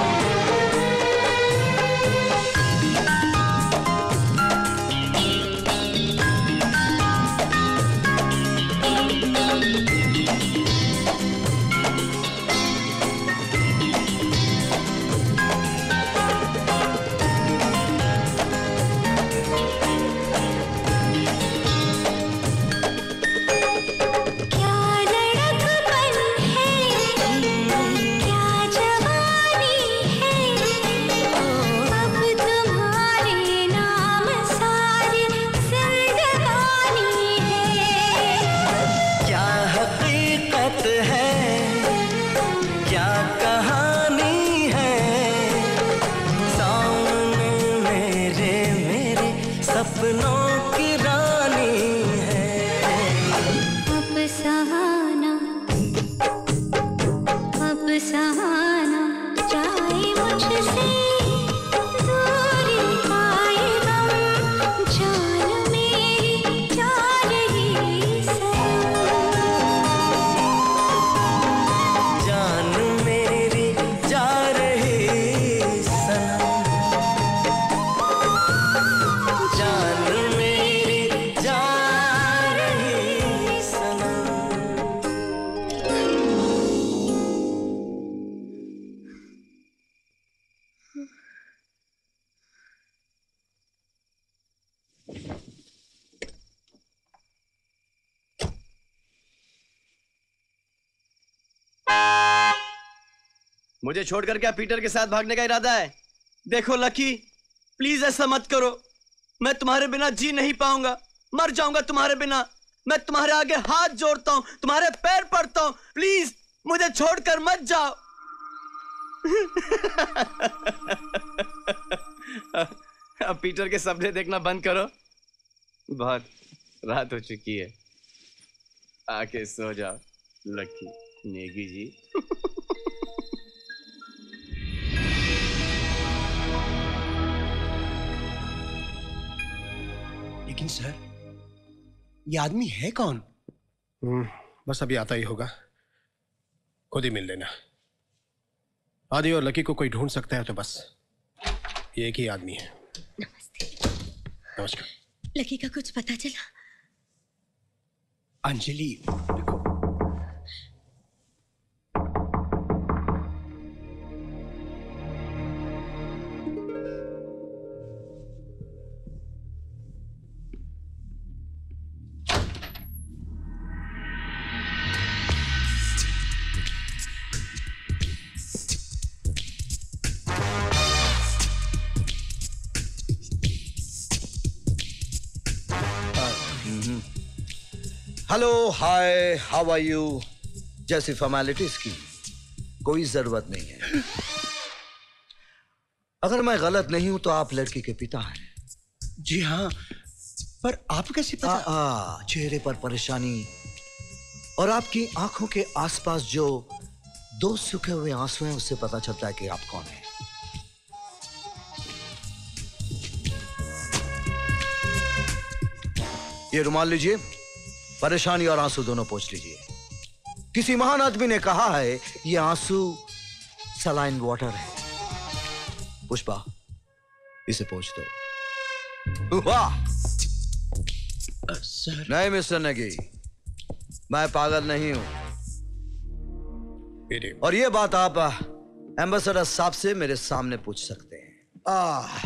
सपनों की रानी है अब सहाना, अब सहाना जाए मुझसे दूरी आए गम, जान मेरी जा रही सनम, जान मेरी जा रही सनम, जान मेरी जा रही सनम। मुझे छोड़कर क्या पीटर के साथ भागने का इरादा है? देखो लकी, प्लीज ऐसा मत करो। मैं तुम्हारे बिना जी नहीं पाऊंगा, मर जाऊंगा तुम्हारे बिना। मैं तुम्हारे आगे हाथ जोड़ता हूं, तुम्हारे पैर पड़ता हूं, प्लीज मुझे छोड़कर मत जाओ। अब पीटर के सपने देखना बंद करो, बहुत रात हो चुकी है। आके सो जाओ लकी नेगी जी। लेकिन सर, ये आदमी है कौन? बस अभी आता ही होगा, खुद ही मिल लेना। आदि और लकी को कोई ढूंढ सकता है तो बस ये एक ही आदमी है। नमस्ते। नमस्कार। लकी का कुछ पता चला? अंजलि देखो, hello, hi, how are you जैसी फॉर्मेलिटीज की कोई जरूरत नहीं है। अगर मैं गलत नहीं हूं तो आप लड़की के पिता हैं। जी हाँ, पर आप कैसे पता? आ, आ, चेहरे पर परेशानी और आपकी आंखों के आसपास जो दो सूखे हुए आंसू हैं उससे पता चलता है कि आप कौन हैं। ये रुमाल लीजिए, परेशानी और आंसू दोनों पोंछ लीजिए। किसी महान आदमी ने कहा है ये आंसू सलाइन वाटर है। पुष्पा, इसे पोंछ दो। वाह सर। नहीं मिस्टर नेगी, मैं पागल नहीं हूं। और ये बात आप एम्बेसडर साहब से मेरे सामने पूछ सकते हैं। आह,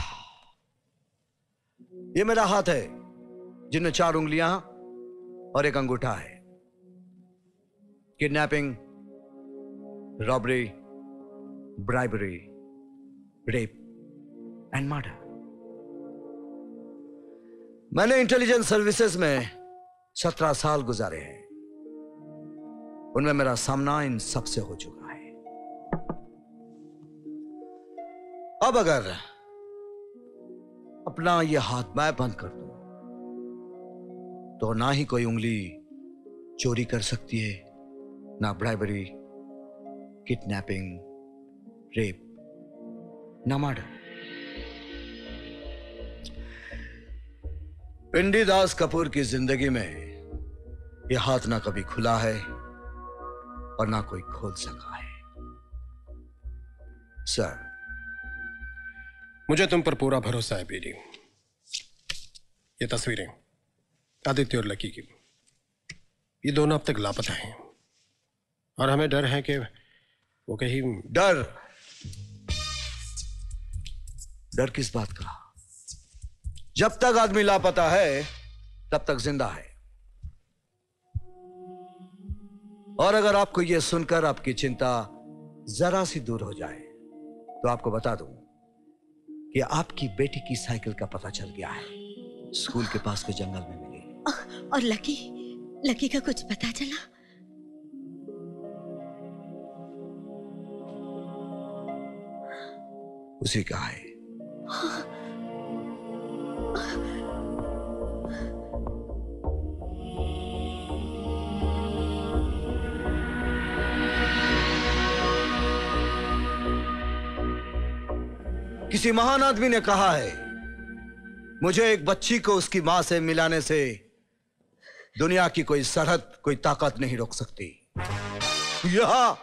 ये मेरा हाथ है जिनमें चार उंगलियां और एक अंगूठा है। Kidnapping, robbery, bribery, rape and murder. मैंने इंटेलिजेंस सर्विसेज में सत्रह साल गुजारे हैं, उनमें मेरा सामना इन सबसे हो चुका है। अब अगर अपना यह हाथ मैं बंद कर दूं तो ना ही कोई उंगली चोरी कर सकती है, ना ब्राइबरी, किडनैपिंग, रेप, ना मर्डर। पिंडी दास कपूर की जिंदगी में यह हाथ ना कभी खुला है और ना कोई खोल सका है। सर, मुझे तुम पर पूरा भरोसा है पीडी। ये तस्वीरें आदित्य और लकी की, ये दोनों अब तक लापता हैं और हमें डर है कि वो कहीं। डर? डर किस बात का? जब तक आदमी लापता है तब तक जिंदा है। और अगर आपको यह सुनकर आपकी चिंता जरा सी दूर हो जाए तो आपको बता दूं कि आपकी बेटी की साइकिल का पता चल गया है, स्कूल के पास के जंगल में मिली। और लकी, लकी का कुछ पता चला? उसी का है। किसी महान आदमी ने कहा है, मुझे एक बच्ची को उसकी मां से मिलाने से दुनिया की कोई सरहद, कोई ताकत नहीं रोक सकती। यहां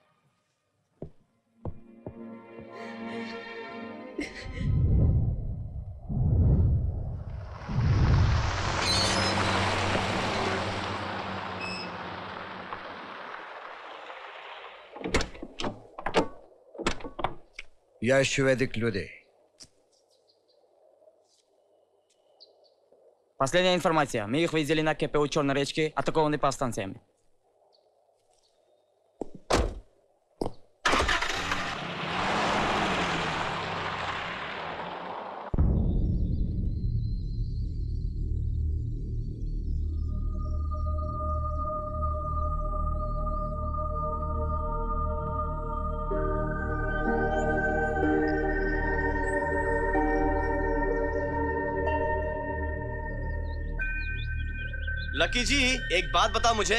यह шведик людей. Последняя информация. Мы их видели на КП у Черной речки, атакованы повстанцами. लकी जी, एक बात बताओ मुझे,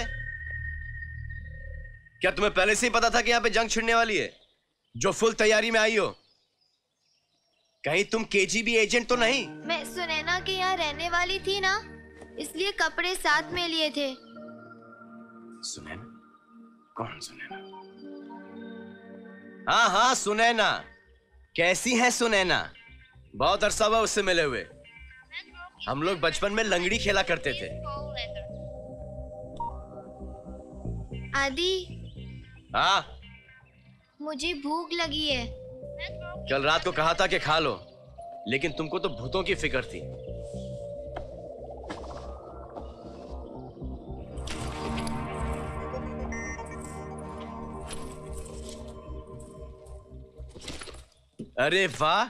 क्या तुम्हें पहले से ही पता था कि यहाँ पे जंग छिड़ने वाली है, जो फुल तैयारी में आई हो? कहीं तुम केजीबी एजेंट तो नहीं? मैं सुनैना के यहाँ रहने वाली थी ना, इसलिए कपड़े साथ में लिए थे। सुनैना? कौन सुनैना? हाँ हाँ सुनैना। कैसी है सुनैना? बहुत अरसा हुआ उससे मिले हुए। हम लोग बचपन में लंगड़ी खेला करते थे। आदि, हाँ मुझे भूख लगी है। कल रात को कहा था कि खा लो, लेकिन तुमको तो भूतों की फिक्र थी। अरे वाह।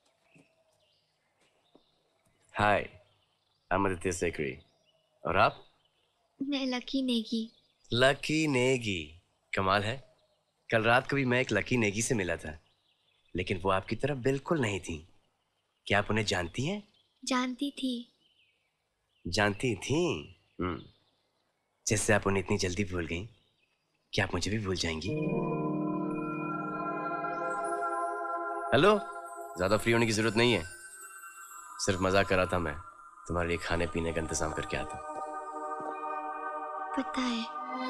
Hi, I am Aditya Sekhri. और आप? मैं लकी नेगी। लकी नेगी, कमाल है। कल रात को भी मैं एक लकी नेगी से मिला था, लेकिन वो आपकी तरह बिल्कुल नहीं थी। क्या आप उन्हें जानती हैं? जानती थी। जानती थी? हम्म। जैसे आप उन्हें इतनी जल्दी भूल गई, क्या आप मुझे भी भूल जाएंगी? हेलो, ज्यादा फ्री होने की जरूरत नहीं है। सिर्फ मजाक कर रहा था मैं। तुम्हारे लिए खाने पीने का इंतजाम करके आता। पता है।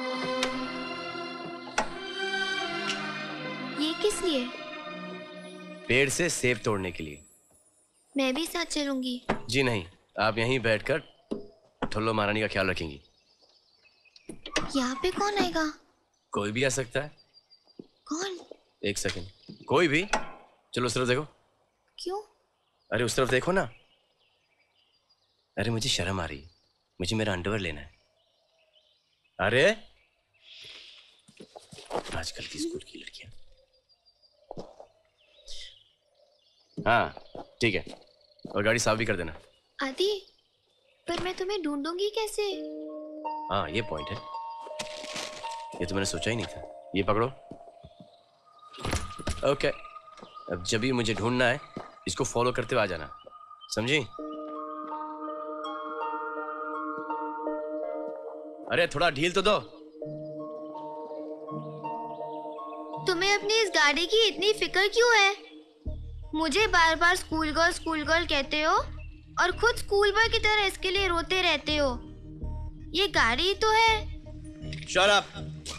ये किस लिए? पेड़ से सेब तोड़ने के लिए। मैं भी साथ चलूंगी। जी नहीं, आप यहीं बैठकर ठुल्लो महारानी का ख्याल रखेंगी। यहाँ पे कौन आएगा? कोई भी आ सकता है। कौन? एक सेकंड, कोई भी। चलो उस तरफ देखो। क्यों? अरे उस तरफ देखो ना। अरे मुझे शर्म आ रही है, मुझे मेरा अंडरवेयर लेना है। अरे आजकल की स्कूल की लड़कियां। हाँ ठीक है, और गाड़ी साफ भी कर देना। आदि, पर मैं तुम्हें ढूंढूंगी कैसे? हाँ ये पॉइंट है, ये तो मैंने सोचा ही नहीं था। ये पकड़ो। ओके, अब जब भी मुझे ढूंढना है, इसको फॉलो करते हुए आ जाना, समझी? अरे थोड़ा ढील तो दो। तुम्हें अपनी इस गाड़ी की इतनी फिक्र क्यों है? मुझे बार बार स्कूल गर्ल स्कूल गर्ल कहते हो और खुद स्कूल बॉय की तरह इसके लिए रोते रहते हो। ये गाड़ी तो है। Shut up.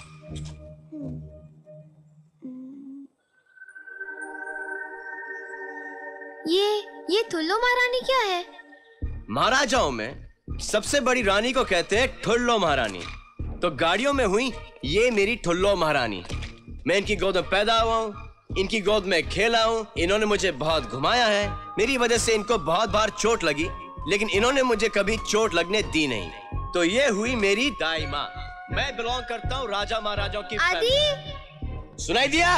ये ये ठुल्लो महारानी क्या है? महाराजाओं में सबसे बड़ी रानी को कहते हैं ठुल्लो महारानी। तो गाड़ियों में हुई ये मेरी ठुल्लो महारानी। मैं इनकी गोद में पैदा हुआ हूँ, इनकी गोद में खेला हूँ, इन्होंने मुझे बहुत घुमाया है। मेरी वजह से इनको बहुत बार चोट लगी, लेकिन इन्होंने मुझे कभी चोट लगने दी नहीं। तो ये हुई मेरी दाई माँ। मैं बिलोंग करता हूँ राजा महाराजाओं की फैमिली। सुनाई दिया?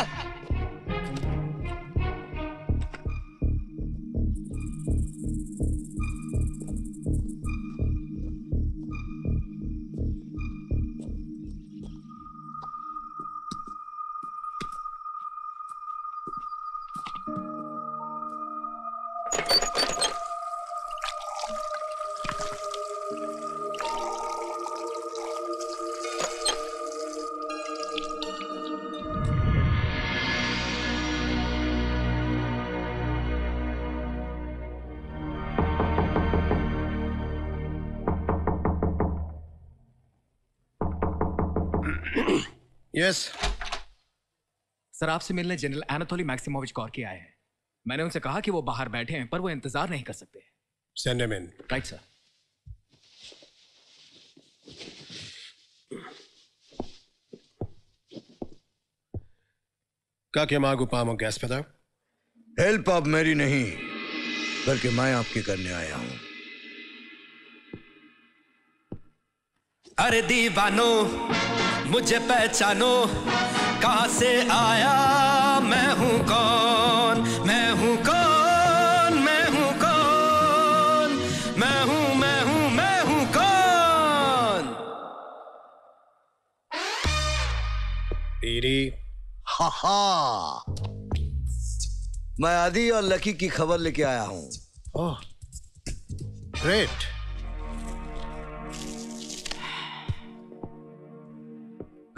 यस सर, आपसे मिलने जनरल एनाटोली मैक्सिमोविच कॉर्की आए हैं। मैंने उनसे कहा कि वो बाहर बैठे हैं, पर वो इंतजार नहीं कर सकते। Send him in. Right sir. Как я могу помочь, господа? Help अब मेरी नहीं, बल्कि मैं आपकी करने आया हूं। अरे दीवानो मुझे पहचानो, कहां से आया, मैं हूं कौन, मैं हूं कौन, मैं हूं कौन, मैं हूं मैं हूं मैं हूं कौन। पीरी। हा हा, मैं आदि और लकी की खबर लेके आया हूं। Oh great.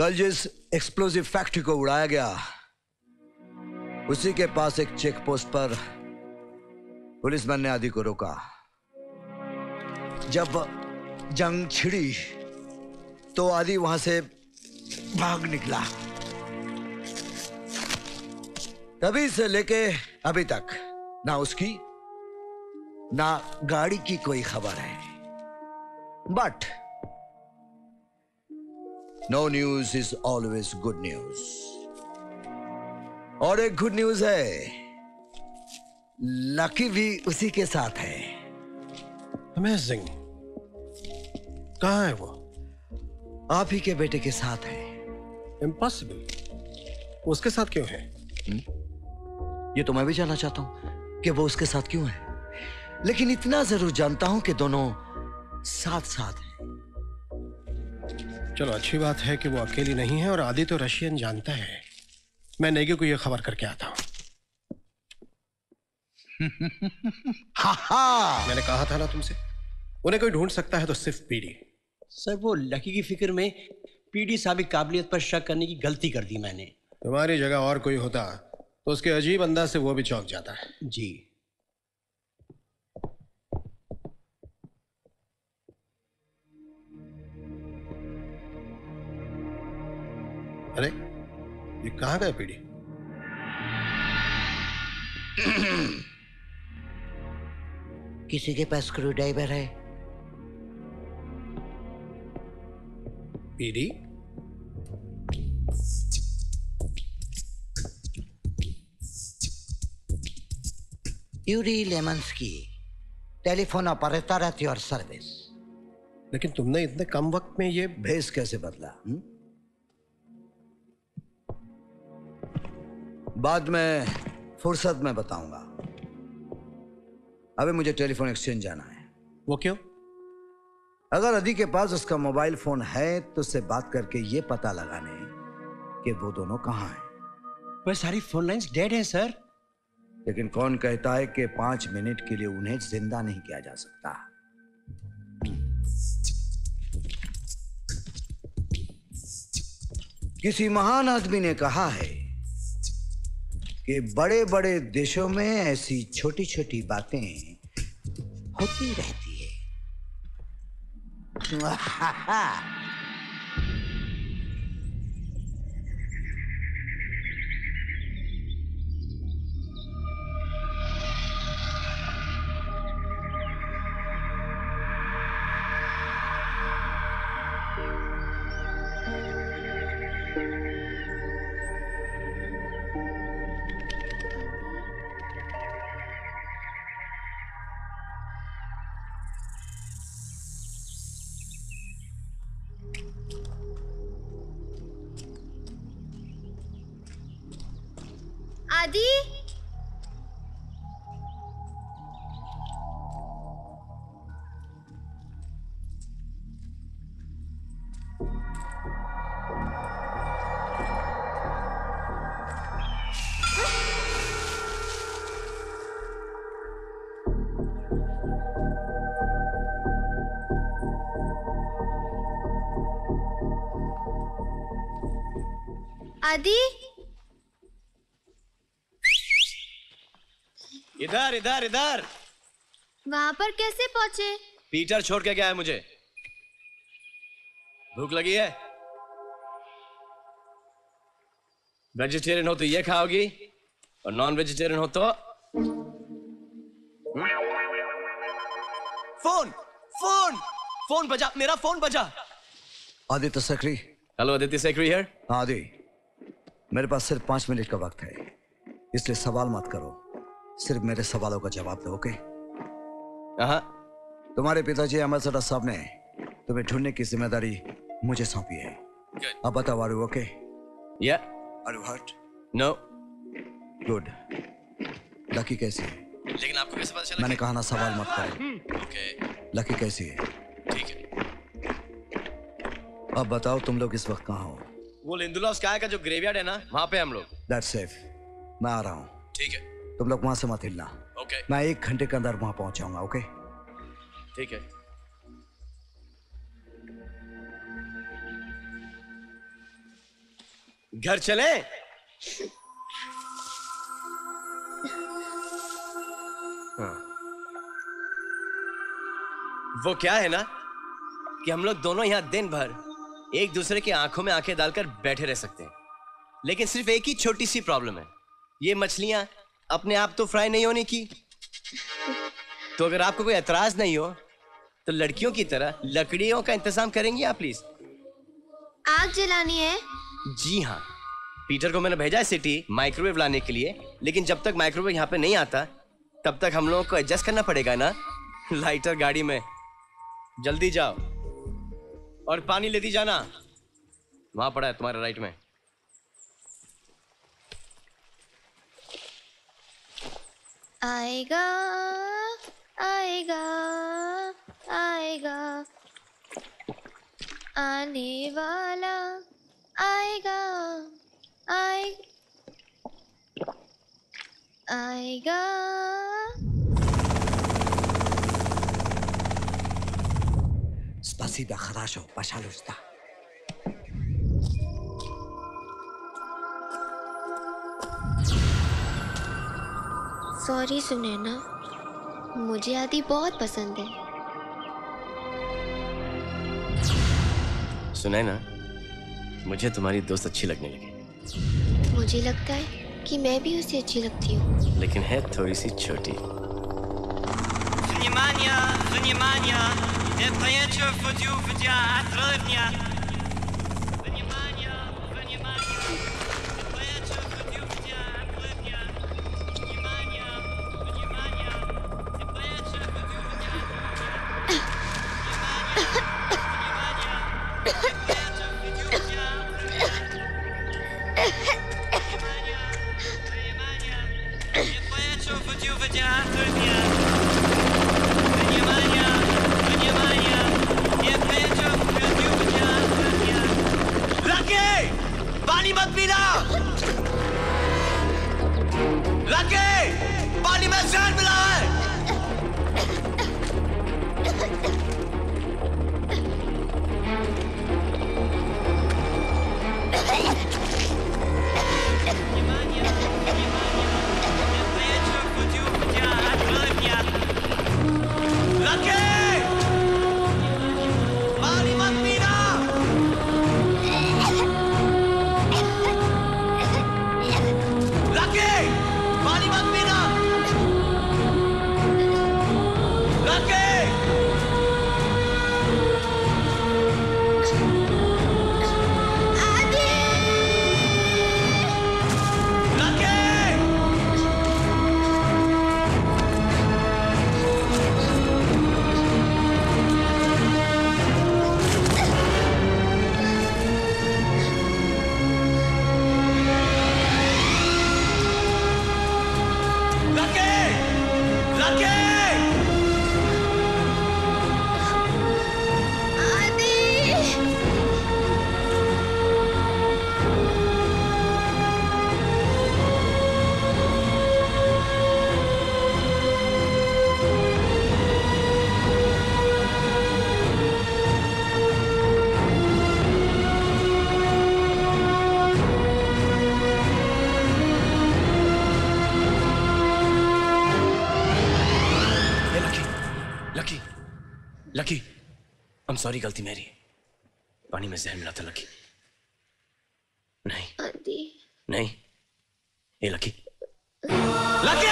कल जिस एक्सप्लोसिव फैक्ट्री को उड़ाया गया, उसी के पास एक चेक पोस्ट पर पुलिसमैन ने आदि को रोका। जब जंग छिड़ी तो आदि वहां से भाग निकला। तभी से लेके अभी तक ना उसकी ना गाड़ी की कोई खबर है। But no news is always good news. और एक गुड न्यूज है, लकी भी उसी के साथ है। अमेजिंग। कहाँ है वो? आप ही के बेटे के साथ है। इम्पॉसिबल। उसके साथ क्यों है? हुँ? ये तो मैं भी जानना चाहता हूं कि वो उसके साथ क्यों है, लेकिन इतना जरूर जानता हूं कि दोनों साथ साथ हैं। चलो अच्छी बात है कि वो अकेली नहीं है और आदि तो रशियन जानता है। मैं नेगी को ये खबर करके आता हूं। हा हा। मैंने कहा था ना तुमसे, उन्हें कोई ढूंढ सकता है तो सिर्फ पीडी। सर वो लकी की फिक्र में पीडी साहब की काबिलियत पर शक करने की गलती कर दी मैंने। तुम्हारी जगह और कोई होता तो उसके अजीब अंदाज से वो भी चौंक जाता है। जी। अरे ये कहाँ गए पीडी? किसी के पास स्क्रू ड्राइवर है? PD? Yuri Lemanski, telephone operator at your service. लेकिन तुमने इतने कम वक्त में ये भेस कैसे बदला? हुँ? बाद में फुर्सत में बताऊंगा। अभी मुझे टेलीफोन एक्सचेंज जाना है। वो क्यों? अगर अदी के पास उसका मोबाइल फोन है तो उससे बात करके ये पता लगाने कि वो दोनों कहां हैं। पर सारी फोन लाइंस डेड हैं सर। लेकिन कौन कहता है कि पांच मिनट के लिए उन्हें जिंदा नहीं किया जा सकता? किसी महान आदमी ने कहा है कि बड़े बड़े देशों में ऐसी छोटी छोटी बातें होती रहती है। आदि, आदि, इधर इधर इधर। वहां पर कैसे पहुंचे? पीटर छोड़ के गया है मुझे। भूख लगी है? वेजिटेरियन हो तो ये खाओगी और नॉन वेजिटेरियन हो तो फोन फोन फोन बजा, मेरा फोन बजा। Aditya secretary. Hello Aditya secretary here. Adi, मेरे पास सिर्फ पांच मिनट का वक्त है, इसलिए सवाल मत करो, सिर्फ मेरे सवालों का जवाब दो। ओके? हाँ। तुम्हारे पिताजी अम्बेसडर साहब ने तुम्हें ढूंढने की जिम्मेदारी मुझे सौंपी है। अब बताओ, are you okay? Yeah. Are you hurt? No. Good. Lucky कैसी है? लेकिन आपको कैसे पता चला? मैंने कहा ना सवाल मत करो। ओके। लकी कैसी है? ठीक है। अब बताओ, तुम लोग इस वक्त कहाँ हो? वो लिंदुला स्काई का जो ग्रेवयार्ड है ना, वहाँ पे हम लोग। That's safe. मैं आ रहा हूँ। ठीक है। तुम लोग वहां से मत हिलना। ओके। मैं एक घंटे के अंदर वहां पहुंच जाऊंगा। ओके? ठीक है। घर चले? हाँ। वो क्या है ना कि हम लोग दोनों यहाँ दिन भर एक दूसरे की आंखों में आंखें डालकर बैठे रह सकते हैं, लेकिन सिर्फ एक ही छोटी सी प्रॉब्लम है, ये मछलियां अपने आप तो फ्राई नहीं होने की। तो अगर आपको कोई एतराज नहीं हो तो लड़कियों की तरह लकड़ियों का इंतजाम करेंगी आप प्लीज? आग जलानी है? जी हाँ, पीटर को मैंने भेजा है सिटी माइक्रोवेव लाने के लिए, लेकिन जब तक माइक्रोवेव यहाँ पे नहीं आता तब तक हम लोगों को एडजस्ट करना पड़ेगा ना लाइटर गाड़ी में। जल्दी जाओ और पानी लेती जाना, वहां पड़ा है तुम्हारे राइट में। आएगा आएगा आएगा आने वाला आएगा आए आएगा। Спасибо, хорошо, пожалуйста. सॉरी सुनैना, मुझे आदि बहुत पसंद है। सुनैना, मुझे तुम्हारी दोस्त अच्छी लगने लगी। मुझे लगता है कि मैं भी उसे अच्छी लगती हूँ, लेकिन है थोड़ी सी छोटी। Внимание, внимание, это вечер вдю вдя отрывня. Внимание, внимание, это вечер вдю вдя отрывня. Внимание, внимание, это вечер вдю вдя отрывня. Внимание, внимание, это вечер вдю вдя отрывня. Внимание, внимание, это вечер вдю вдя отрывня. पानी मत पीना। लकी, पानी में जहर मिला है। लकी, पानी मत पीना। पानी मत पीना। लकी, आई एम सॉरी, गलती मेरी। पानी में जहर मिला था लकी। नहीं आदि, नहीं, ये Lucky Lucky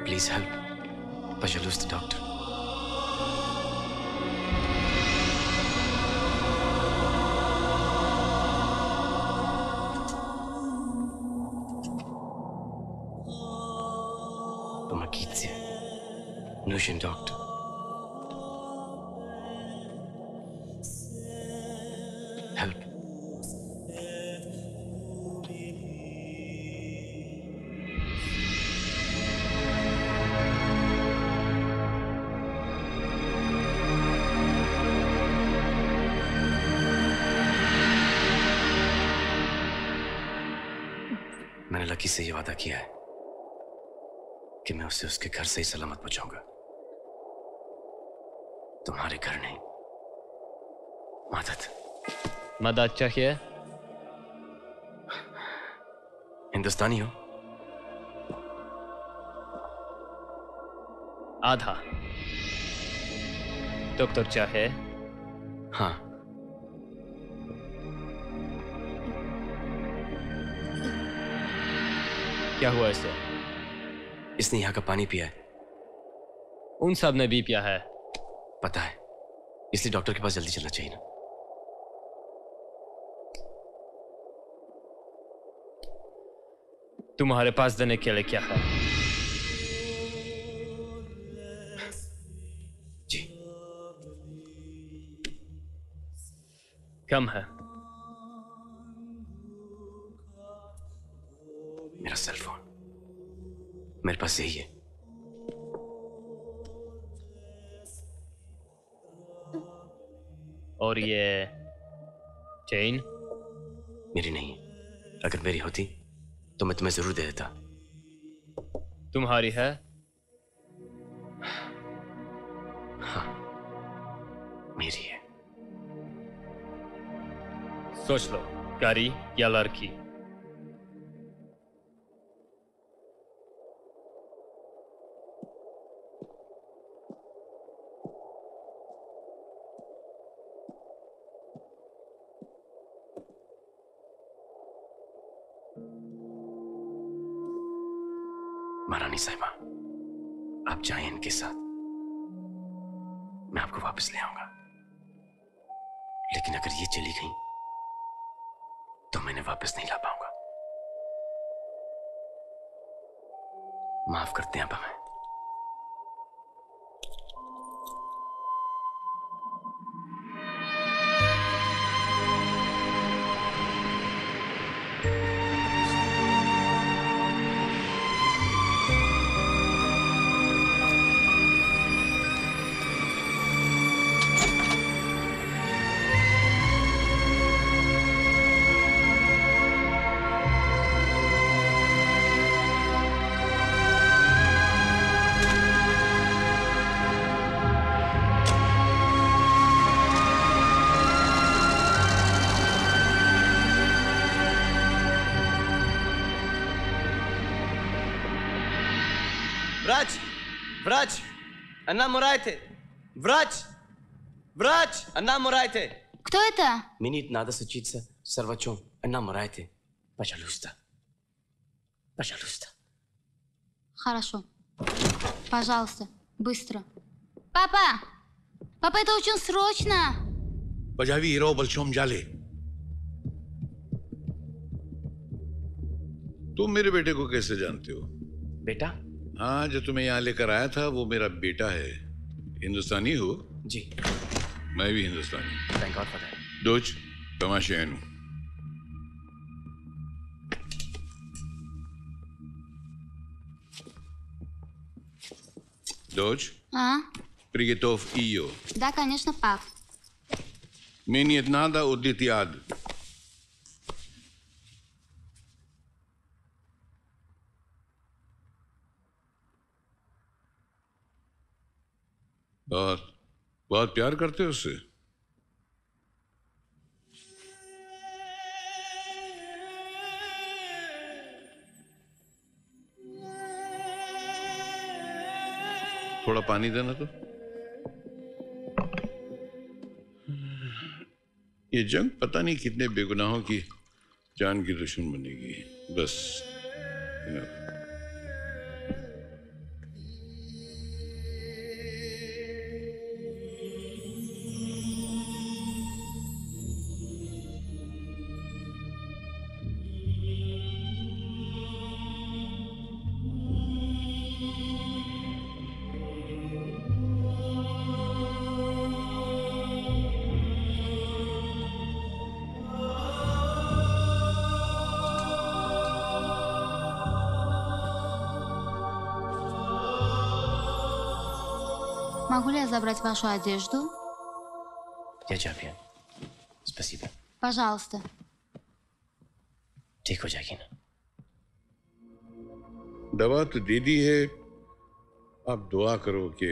Please help. Пожалуйста, doctor. Помогите. Нужен доктор. Help. मैंने लकी से ये वादा किया है कि मैं उसे उसके घर से ही सलामत पहुंचाऊंगा। तुम्हारे घर नहीं। मदद। मदद चाहिए? हिंदुस्तानी हो? आधा। डॉक्टर चाहे? हाँ। क्या हुआ इसे? इसने यहाँ का पानी पिया है। उन सब ने भी पिया है। पता है, इसलिए डॉक्टर के पास जल्दी चलना चाहिए ना। तुम्हारे पास देने के लिए क्या है? जी। कम है। मेरा सेल फोन मेरे पास यही है। और ये चेन? मेरी नहीं है। अगर मेरी होती तो मैं तुम्हें जरूर दे देता। तुम्हारी है? हाँ, मेरी है। सोच लो, गाड़ी या लड़की? महारानी साहिबा, आप जाएं इनके साथ, मैं आपको वापस ले आऊंगा। लेकिन अगर ये चली गई तो मैं इन्हें वापस नहीं ला पाऊंगा। माफ करते हैं अब हमें। Vrać! Vrać! Annamorajte! Vrać! Vrać! Annamorajte! Кто это? Мне надо сочиться с рвачом. Annamorajte. Пожалуйста. Пожалуйста. Хорошо. Пожалуйста, быстро. Папа! Папа, это очень срочно! बजावी हीरो बलशोम जाले। तुम मेरे बेटे को कैसे जानते हो? बेटा? हाँ, जो तुम्हें यहाँ लेकर आया था वो मेरा बेटा है। हिंदुस्तानी हो? जी। मैं भी Hindustani. Thank God for that. डोज, तमाशे हैं। Дочь, А? приготовь ее. Да, конечно, пап. Мне не надо удлетят. बहुत बहुत प्यार करते हो उससे? थोड़ा पानी देना तो। ये जंग पता नहीं कितने बेगुनाहों की जान की दुश्मन बनेगी। बस Могу ли я забрать вашу одежду? Я जाबिया спасибо Пожалуйста. ठीक हो जाएगी ना? दवा तो दे दी है, आप दुआ करो कि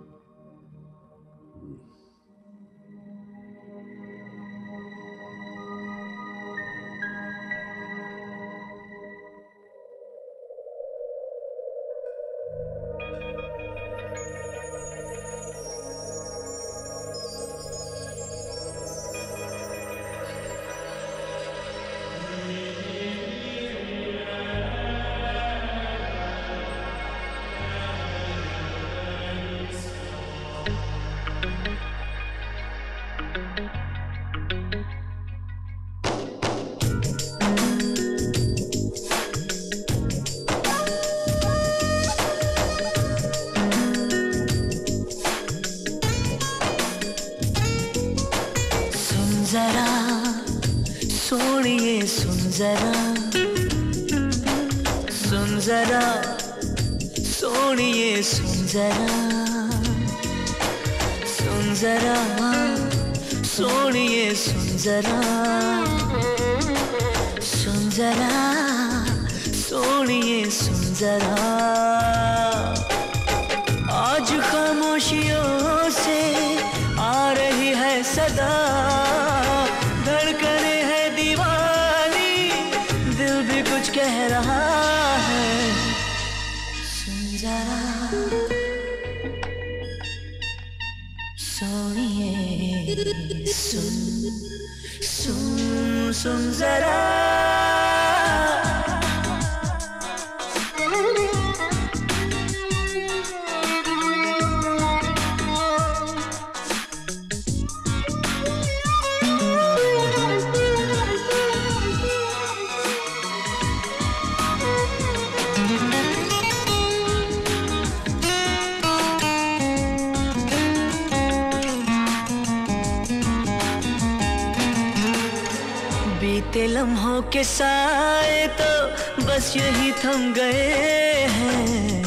लम्हों के साए तो बस यही थम गए हैं,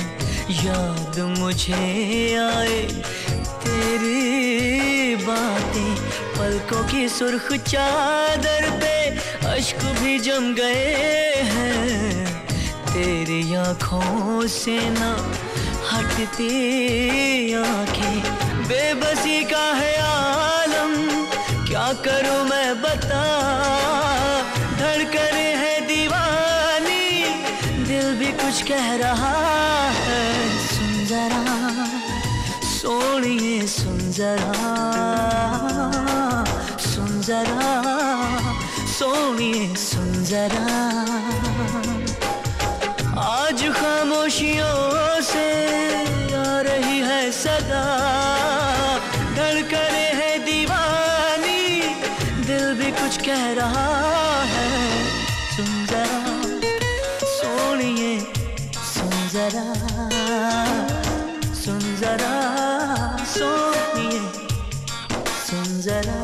याद मुझे आए तेरी बातें, पलकों की सुर्ख चादर पे अश्क भी जम गए हैं, तेरी आँखों से ना हटती आँखें, बेबसी का है आलम, क्या करूं मैं बता, धड़कने है दीवानी, दिल भी कुछ कह रहा है, सुन जरा सोनिए सुन जरा, सुन जरा सोनिए सुन जरा, आज खामोशियों से आ रही है सदा, धड़कने है दीवानी, दिल भी कुछ कह रहा है, सुन जरा सोनिए सुन जरा, सुन जरा सोनिए सुन जरा।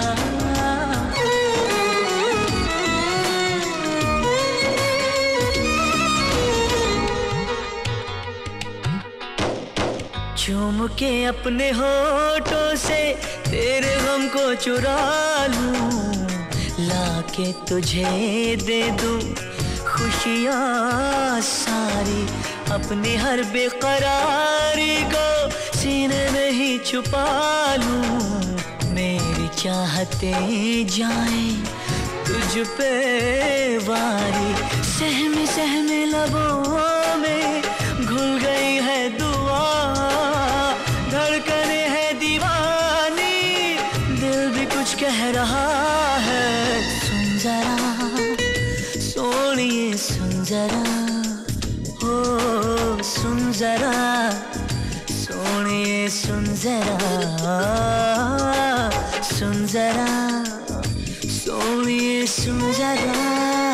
चूम के अपने होठों से तेरे गम को चुरा लूं, लाके तुझे दे दूं खुशियाँ सारी, अपनी हर बेकरारी को सीने में ही छुपा लूं, मेरी चाहते जाएं तुझ पे वारी, सहमे सहमे लबों में घुल गई है दुआ, धड़कने है दीवानी, दिल भी कुछ कह रहा है, सुन जरा सोनिए सुन जरा, हो सुन जरा सोनिए सुन जरा, सुन जरा सोनिए सुन जरा।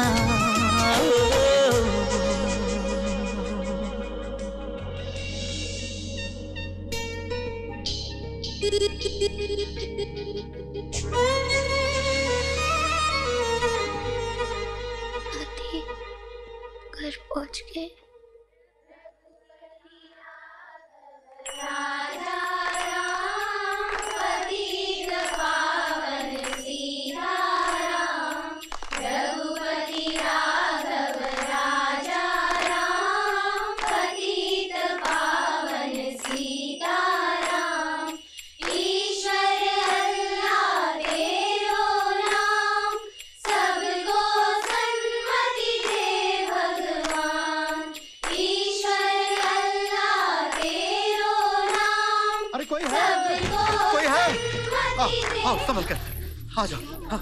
आदि घर पहुंच गए। आओ आओ संभल कर आ जाओ। हाँ।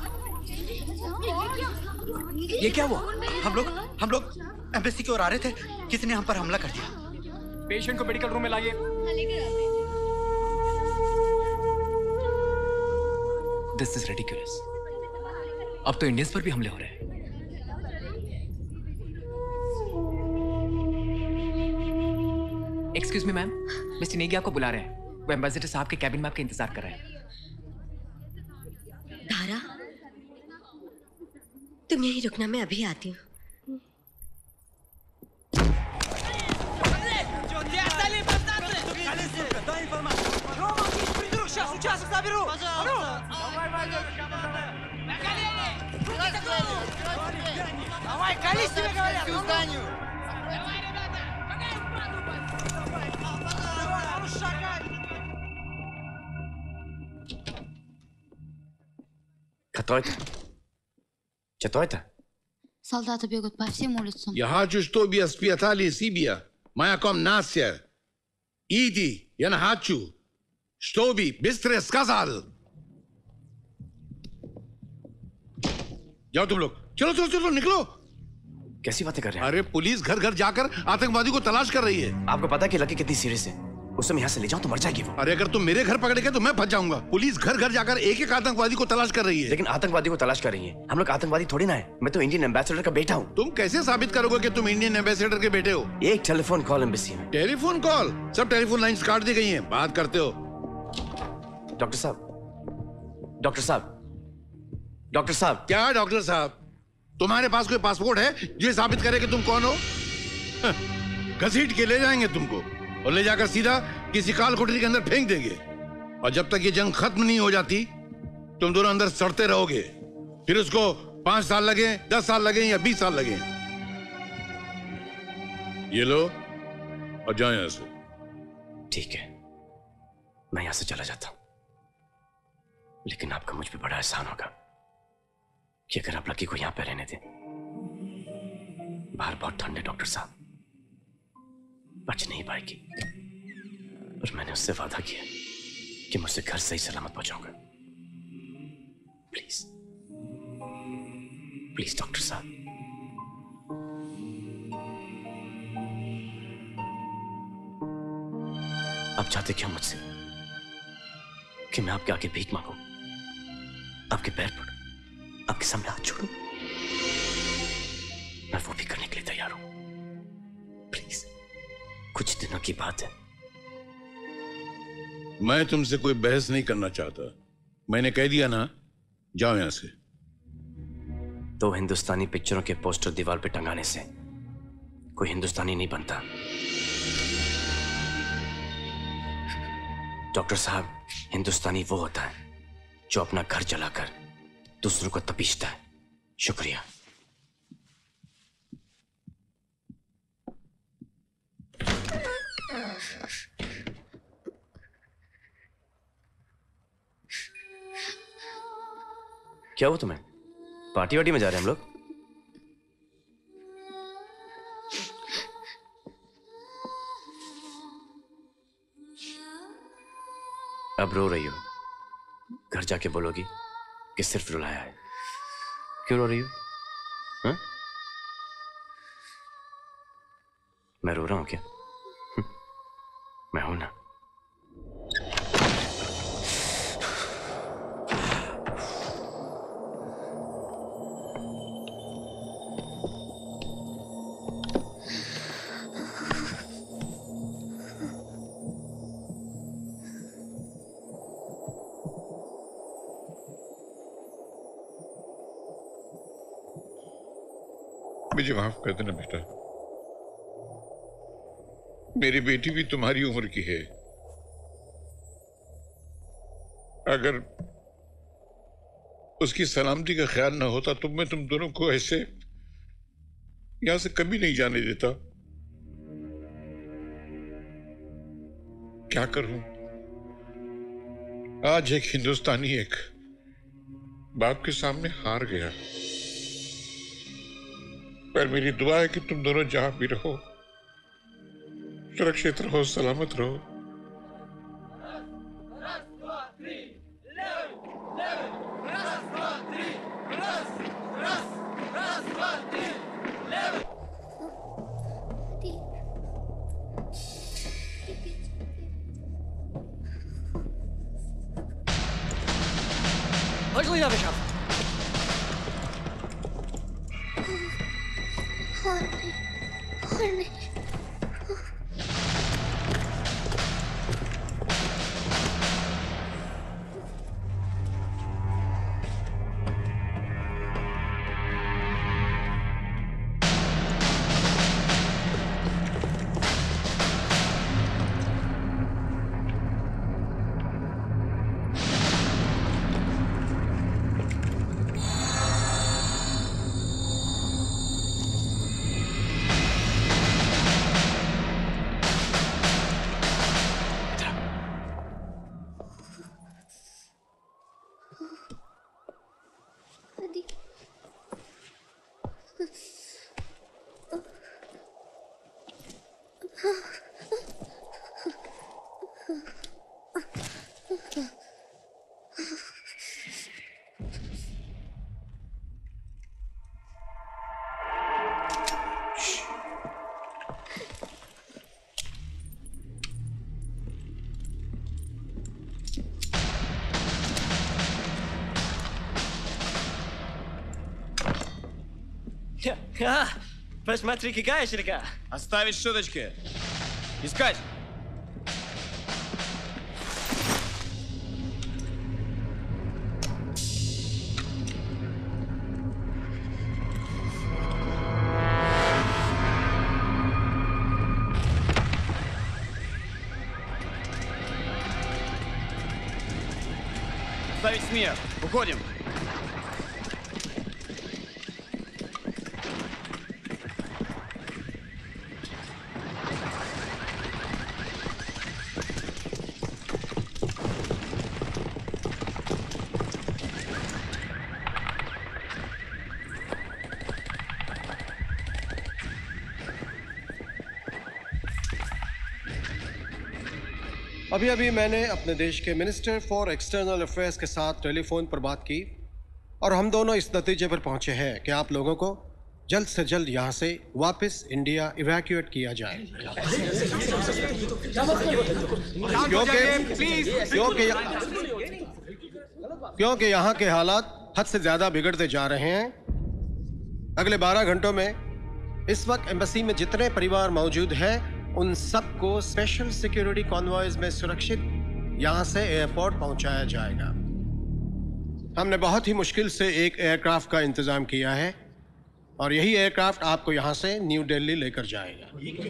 ये क्या हुआ? हम लोग हम लोग एम्बेसी की ओर आ रहे थे, किसी ने हम पर हमला कर दिया। पेशेंट को मेडिकल रूम में लाइए। This is ridiculous. अब तो इंडियंस पर भी हमले हो रहे हैं। Excuse me ma'am, mister Negi आपको बुला रहे हैं। वो एम्बेसडर साहब के कैबिन में आपका इंतजार कर रहे हैं। धारा, तुम यहीं रुकना, मैं अभी आती हूँ। Кто это? Что это? Солдаты бегут по всем улицам. Я хочу, чтобы испытали себя. Моя комната. Иди, я не хочу. Чтобы быстро сказал. जाओ तुम लोग, चलो चलो चलो निकलो। कैसी बातें कर रहे हैं? अरे पुलिस घर घर जाकर आतंकवादी को तलाश कर रही है। आपको पता है कि लकी कितनी सीरियस है? उस समय यहाँ से ले जाऊं तो मर जाएगी वो। अरे अगर तुम मेरे घर पकड़े गए तो मैं फंस जाऊंगा। पुलिस घर घर जाकर एक एक आतंकवादी को तलाश कर रही है। लेकिन आतंकवादी को तलाश कर रही है, हम लोग आतंकवादी थोड़ी ना है। मैं तो इंडियन एम्बेसडर का बेटा हूँ। तुम कैसे साबित करोगे कि तुम इंडियन एम्बेसडर के बेटे हो? एक टेलीफोन कॉल एम्बेसी में। Telephone call? सब टेलीफोन लाइंस काट दी गई हैं। बात करते हो? डॉक्टर साहब, डॉक्टर साहब, डॉक्टर साहब। क्या डॉक्टर साहब? तुम्हारे पास कोई पासपोर्ट है जो साबित करे कि तुम कौन हो? घसीट के ले जाएंगे तुमको और ले जाकर सीधा किसी काल कोठरी के अंदर फेंक देंगे। और जब तक ये जंग खत्म नहीं हो जाती तुम दोनों अंदर सड़ते रहोगे। फिर उसको पांच साल लगे, दस साल लगे या बीस साल लगे। ये लो और जाओ यहां से। ठीक है, मैं यहां से चला जाता हूं, लेकिन आपका मुझ पे बड़ा एहसान होगा कि अगर आप लकी को यहां पे रहने दें। बाहर बहुत ठंड है डॉक्टर साहब, बच नहीं पाएगी। और मैंने उससे वादा किया कि मैं उसे घर सही सलामत पहुंचाऊंगा। प्लीज प्लीज डॉक्टर साहब। आप चाहते क्या मुझसे कि मैं आपके आगे भीख मांगू, आपके पैर पड़ूं, आपके सामने हाथ छोड़ूं? मैं वो भी करने के लिए तैयार हूं। प्लीज, कुछ दिनों की बात है। मैं तुमसे कोई बहस नहीं करना चाहता। मैंने कह दिया ना, जाओ यहां से। तो हिंदुस्तानी पिक्चरों के पोस्टर दीवार पे टंगाने से कोई हिंदुस्तानी नहीं बनता। डॉक्टर साहब, हिंदुस्तानी वो होता है जो अपना घर जलाकर दूसरों को तपीसता है। शुक्रिया। क्या हुआ तुम्हें? पार्टी वार्टी में जा रहे हैं हम लोग? अब रो रही हो? घर जाके बोलोगी कि सिर्फ रुलाया है। क्यों रो रही हो? हाँ? मैं रो रहा हूं क्या? मैं हूं ना। मुझे माफ कर देना बेटा, मेरी बेटी भी तुम्हारी उम्र की है। अगर उसकी सलामती का ख्याल ना होता तो मैं तुम दोनों को ऐसे यहां से कभी नहीं जाने देता। क्या करूं? आज एक हिंदुस्तानी एक बाप के सामने हार गया। पर मेरी दुआ है कि तुम दोनों जहां भी रहो सुरक्षित रहो, सलामत रहो। Hustle ihn geschafft. और नहीं, और नहीं। А, посмотри, какая ширка. Оставить шуточки. Искать. Оставить смех. Уходим. अभी अभी मैंने अपने देश के मिनिस्टर फॉर एक्सटर्नल अफेयर्स के साथ टेलीफोन पर बात की और हम दोनों इस नतीजे पर पहुंचे हैं कि आप लोगों को जल्द से जल्द यहां से वापस इंडिया इवैक्यूएट किया जाए। क्योंकि क्योंकि क्योंकि यहां के हालात हद से ज्यादा बिगड़ते जा रहे हैं। अगले बारह घंटों में इस वक्त एम्बेसी में जितने परिवार मौजूद हैं उन सबको स्पेशल सिक्योरिटी कॉन्वॉयज में सुरक्षित यहां से एयरपोर्ट पहुंचाया जाएगा। हमने बहुत ही मुश्किल से एक एयरक्राफ्ट का इंतजाम किया है और यही एयरक्राफ्ट आपको यहां से न्यू दिल्ली लेकर जाएगा।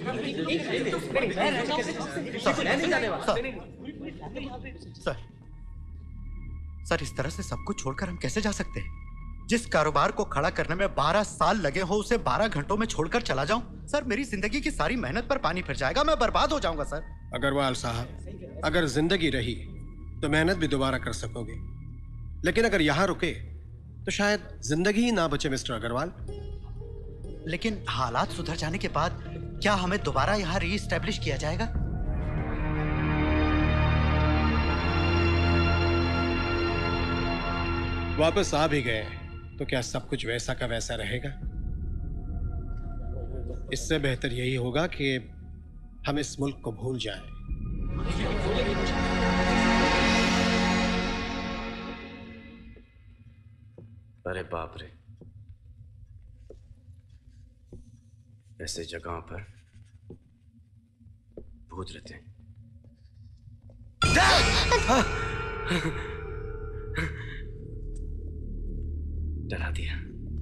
सर, सर इस तरह से सब कुछ छोड़कर हम कैसे जा सकते हैं? जिस कारोबार को खड़ा करने में बारह साल लगे हो उसे बारह घंटों में छोड़कर चला जाऊं? सर मेरी जिंदगी की सारी मेहनत पर पानी फिर जाएगा, मैं बर्बाद हो जाऊंगा। सर अग्रवाल साहब, अगर जिंदगी रही तो मेहनत भी दोबारा कर सकोगे, लेकिन अगर यहां रुके तो शायद जिंदगी ही ना बचे मिस्टर अग्रवाल। लेकिन हालात सुधर जाने के बाद क्या हमें दोबारा यहाँ री एस्टेब्लिश किया जाएगा? वापस आ भी गए तो क्या सब कुछ वैसा का वैसा रहेगा? इससे बेहतर यही होगा कि हम इस मुल्क को भूल जाएं। अरे बाप रे, ऐसे जगहों पर भूत रहते हैं। डरा दिया।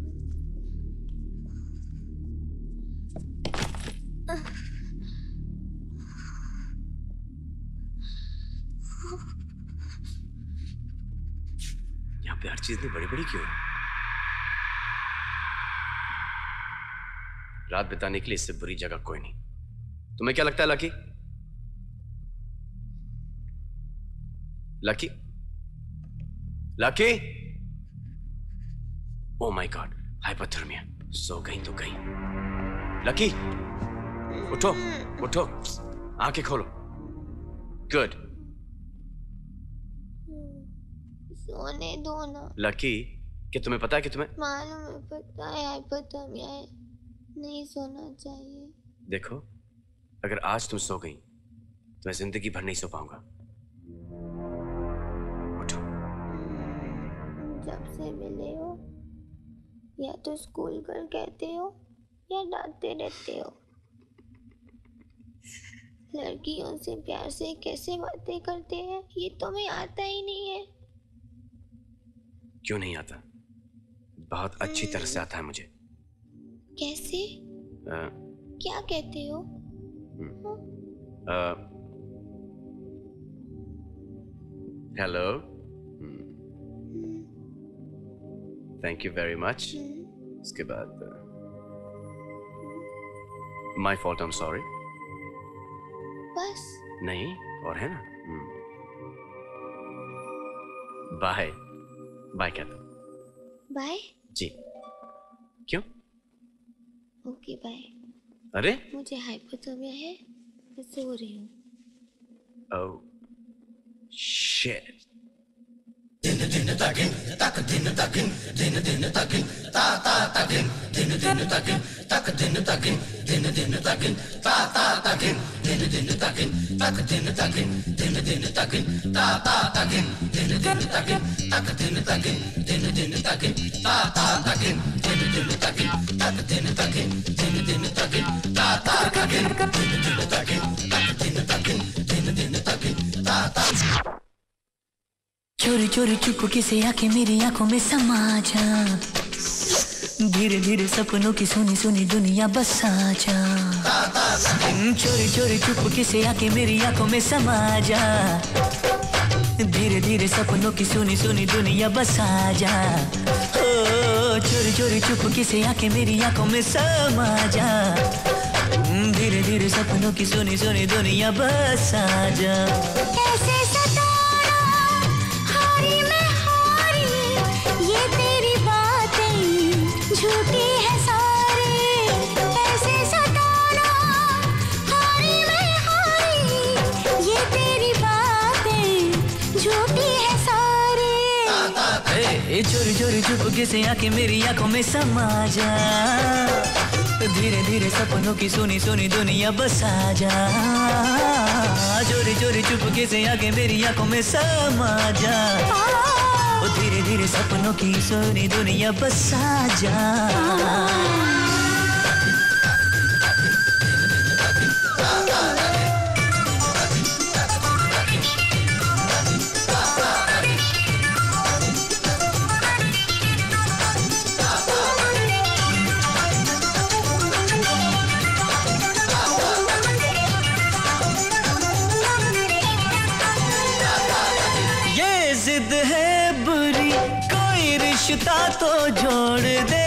यहाँ पे हर चीज इतनी बड़ी बड़ी क्यों है? रात बिताने के लिए इससे बुरी जगह कोई नहीं। तुम्हें क्या लगता है Lucky? Lucky Lucky oh my God, hypothermia. सो गई तो गई। लकी उठो उठो, आंखें खोलो। गुड। सोने दो ना। लकी, क्या तुम्हें पता है कि तुम्हें मालूम है, पता है हाइपोथर्मिया है, नहीं सोना चाहिए। देखो, अगर आज तुम सो गई तो मैं जिंदगी भर नहीं सो पाऊंगा। उठो। जब से मिले हो या तो स्कूल कर कहते हो या डांटते रहते हो। लड़कियों से प्यार से कैसे बातें करते हैं ये तो मैं आता ही नहीं है। क्यों नहीं आता? बहुत अच्छी तरह से आता है मुझे। कैसे? आ, क्या कहते हो? Hello, thank you very much. उसके बाद my fault, I am sorry. बस? नहीं, और है ना। बाय बाय कहता हूँ। बाय? जी। क्यों? Okay bye. अरे मुझे हाइपोथर्मिया है, मैं सो रही हूँ। Oh shit. दिन दिन तकिन तक दिन तकिन दिन दिन तकिन ता ता तकिन दिन दिन तकिन तक दिन तकिन दिन दिन तकिन ता ता तकिन दिन दिन तकिन तक दिन तकिन दिन दिन तकिन ता ता तकिन दिन दिन तकिन तक दिन तकिन दिन दिन तकिन ता ता तकिन दिन दिन तकिन तक दिन तकिन दिन दिन तकिन ता ता तकिन दिन दिन तकिन तक दिन तकिन दिन दिन तकिन ता ता। चोरी चोरी चुपके से आके मेरी आंखों में समा जा, धीरे धीरे सपनों की सुनी सुनी दुनिया बसा जा। चोरी चोरी चुपके से आके मेरी आंखों में समा जा, धीरे धीरे सपनों की सुनी सुनी दुनिया बसा जा। ओ चोरी चोरी चुपके से आके मेरी आंखों में समा जा, धीरे धीरे सपनों की सुनी सुनी दुनिया बसा जा। कैसे सताना हारी मैं हारी, ये तेरी बातें झूठी है सारी। कैसे सताना हारी मैं हारी, ये तेरी बातें झूठी है सारी। ए चोरी चोरी चुपके से आके मेरी आंखों में समा जा, धीरे धीरे सपनों की सुनी सुनी दुनिया बसा जा। चोरी चोरी चुपके से आके मेरी आंखों में समा जा, धीरे धीरे सपनों की सुनी दुनिया बसा जा। जिद है बुरी कोई रिश्ता तो जोड़ दे,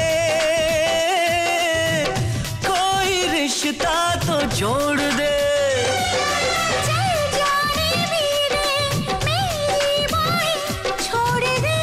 कोई रिश्ता तो जोड़ दे। चल जाने मेरे मेरी बाहें छोड़ दे,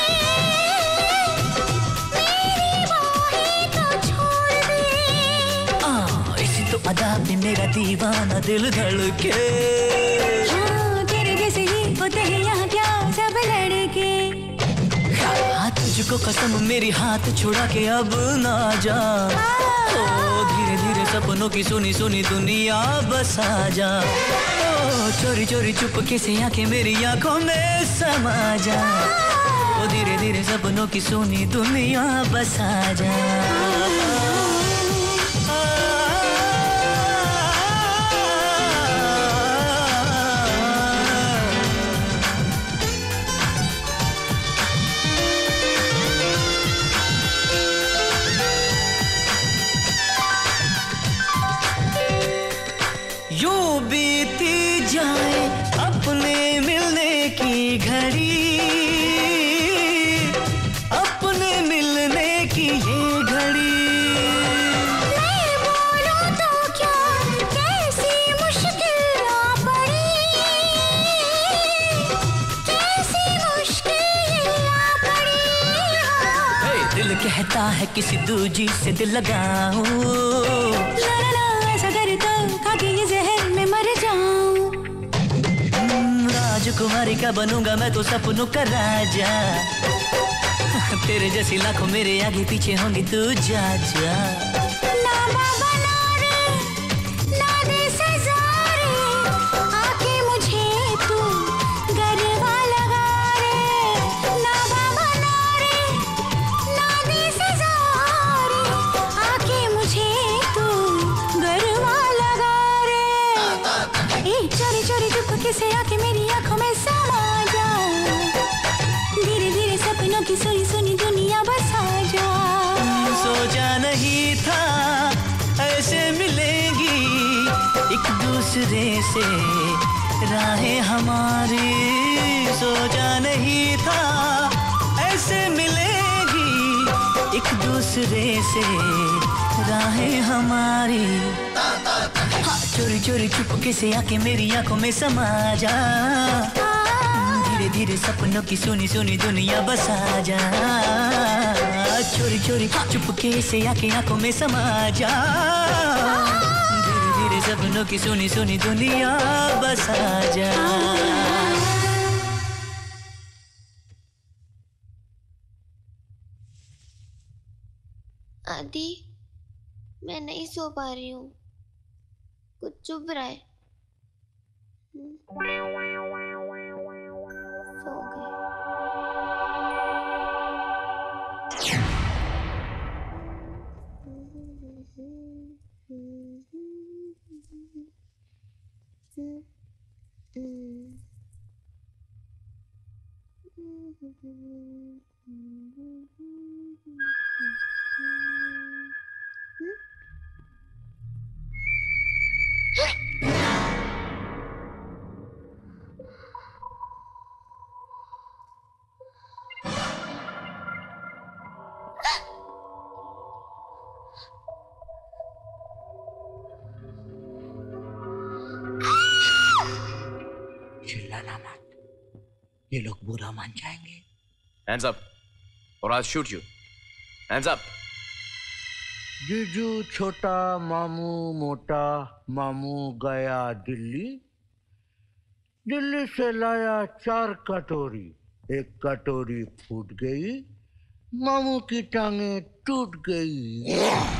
मेरी बाहें तो छोड़ दे। आ इसी तो अदा पे मेरा दीवाना दिल धड़के, हाँ तेरे जैसे ही होते हैं यहाँ क्या सब लड़के। हाँ तुझको कसम मेरी हाथ छुड़ा के अब ना जा, ओ धीरे धीरे सपनों की सुनी सुनी दुनिया बसा जा। ओ चोरी चोरी चुपके से आके मेरी आंखों में समा जा, ओ धीरे धीरे सपनों की सुनी दुनिया बसा जा। यूं बीती जाए अपने मिलने की घड़ी, अपने मिलने की ये घड़ी। मैं बोलूं तो क्या कैसी मुश्किल आ पड़ी, कैसी मुश्किल आ पड़ी। हे दिल कहता है किसी दूजी से दिल लगाऊं, ला ला ला ऐसा करे तो खा के ये जहर में मर जाऊं। राजकुमारी का बनूंगा मैं तो सपनों का राजा, तेरे जैसी लाखों मेरे आगे पीछे होंगी तू जा जा। ना बाबा ना रे ना दे सजा रे, आके मुझे तू गरबा लगा रे। ना बाबा ना चोरी चोरी चुपके से आके मेरी आंखों में समा जा, धीरे धीरे सपनों की सुनी सुनी दुनिया बसा जा। सोचा नहीं था ऐसे मिलेगी एक दूसरे से राहें हमारी, सोचा नहीं था ऐसे मिलेगी एक दूसरे से राहें हमारी। हाँ, चोरी चोरी चुपके से आके मेरी आंखों में समा जा, धीरे धीरे सपनों की सुनी सुनी दुनिया बसा जा। चोरी चोरी चुपके से आके आंखों में समा जा, धीरे धीरे सपनों की सुनी सुनी दुनिया बसा जा। आदि, मैं नहीं सो पा रही हूँ, कुछ चुभ रहा है। सो गए। चिल्लाना मत, ये लोग बुरा मान जाएंगे। Hands up, or I'll shoot you. Hands up. जीजू छोटा, मामू मोटा, मामू गया दिल्ली, दिल्ली से लाया चार कटोरी, एक कटोरी फूट गई, मामू की टांगे टूट गई।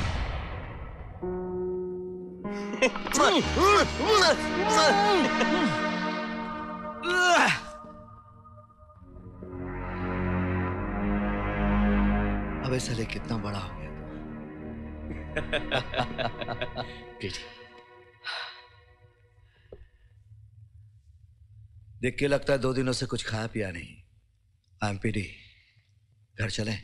अबे साले कितना बड़ा हो गया देख के लगता है दो दिनों से कुछ खाया पिया नहीं। आई एम पीडी, घर चलें?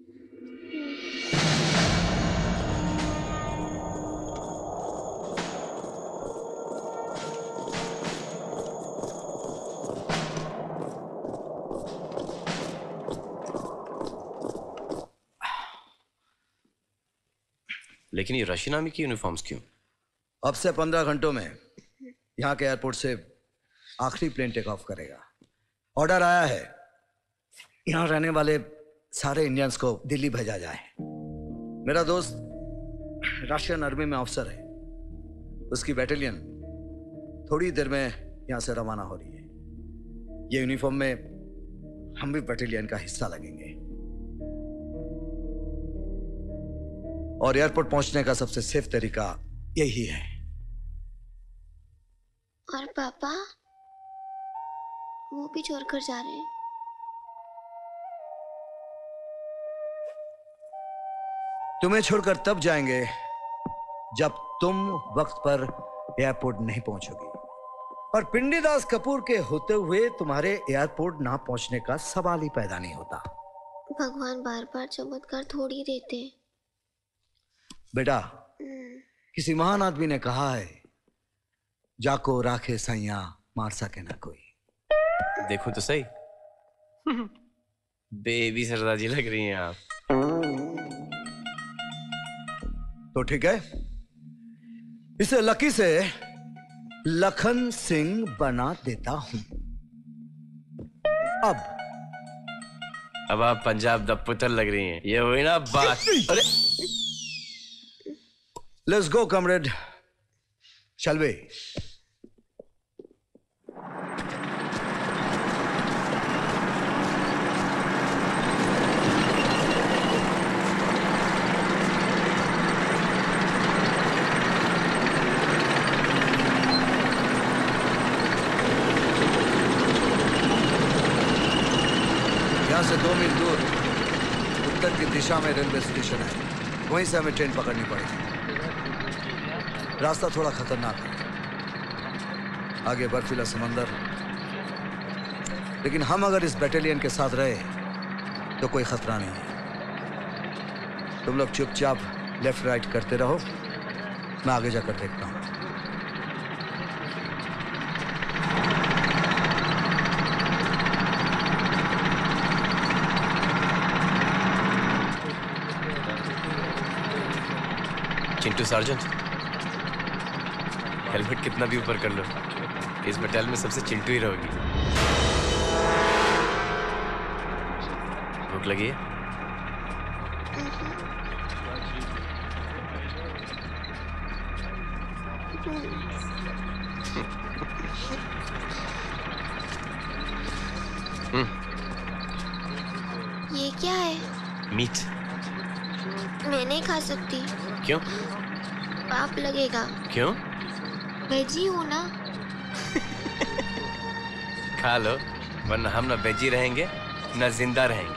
लेकिन ये रशियन आर्मी की यूनिफॉर्म्स क्यों? अब से पंद्रह घंटों में यहाँ के एयरपोर्ट से आखिरी प्लेन टेक ऑफ करेगा। ऑर्डर आया है यहाँ रहने वाले सारे इंडियंस को दिल्ली भेजा जाए। मेरा दोस्त रशियन आर्मी में ऑफिसर है, उसकी बैटालियन थोड़ी देर में यहाँ से रवाना हो रही है। ये यूनिफॉर्म में हम भी बैटालियन का हिस्सा लगेंगे और एयरपोर्ट पहुंचने का सबसे सेफ तरीका यही है। और पापा, वो भी छोड़कर जा रहे हैं। तुम्हें छोड़कर तब जाएंगे जब तुम वक्त पर एयरपोर्ट नहीं पहुंचोगी, और पिंडीदास कपूर के होते हुए तुम्हारे एयरपोर्ट ना पहुंचने का सवाल ही पैदा नहीं होता। भगवान बार बार चमत्कार थोड़ी देते हैं। बेटा, किसी महान आदमी ने कहा है, जाको राखे सैया मार सके ना कोई। देखो तो सही, बेबी सरदार जी लग रही हैं आप। तो ठीक है, इसे लकी से लखन सिंह बना देता हूं। अब अब आप पंजाब द पुत्र लग रही हैं। ये हुई ना बात। अरे let's go comrade, shall we? यहाँ से दो मील दूर उत्तर की दिशा में रेलवे स्टेशन है, वहीं से हमें ट्रेन पकड़नी पड़ेगी। रास्ता थोड़ा खतरनाक है, आगे बर्फीला समंदर, लेकिन हम अगर इस बटालियन के साथ रहे तो कोई खतरा नहीं है। तुम लोग चुपचाप लेफ्ट राइट करते रहो, मैं आगे जाकर देखता हूं। चिंटू सार्जेंट, हेलमेट कितना भी ऊपर कर लो, इस बटालियन में सबसे चिंटू ही रहोगी। भूख लगी है? ये क्या है? मीट। मैं नहीं खा सकती। क्यों? पाप लगेगा। क्यों? वेजी हूँ ना। खा लो, वरना हम ना वेजी रहेंगे ना जिंदा रहेंगे।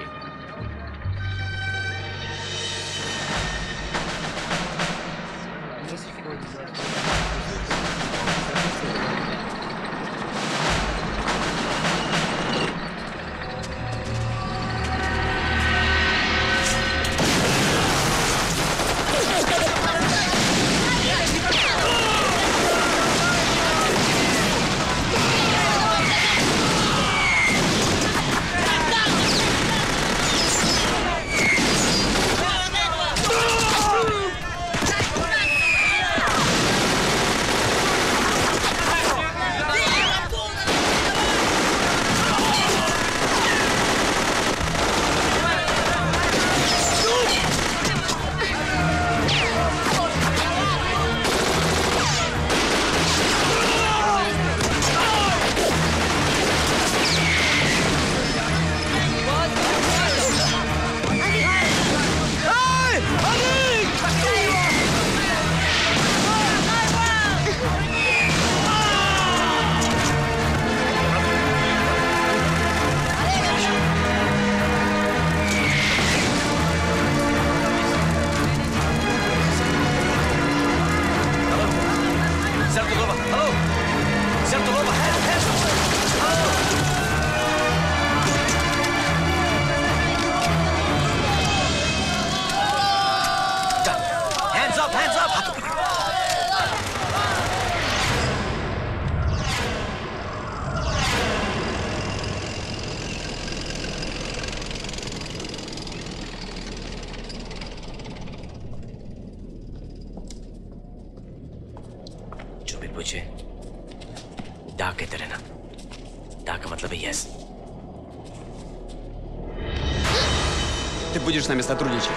Будешь с нами сотрудничать?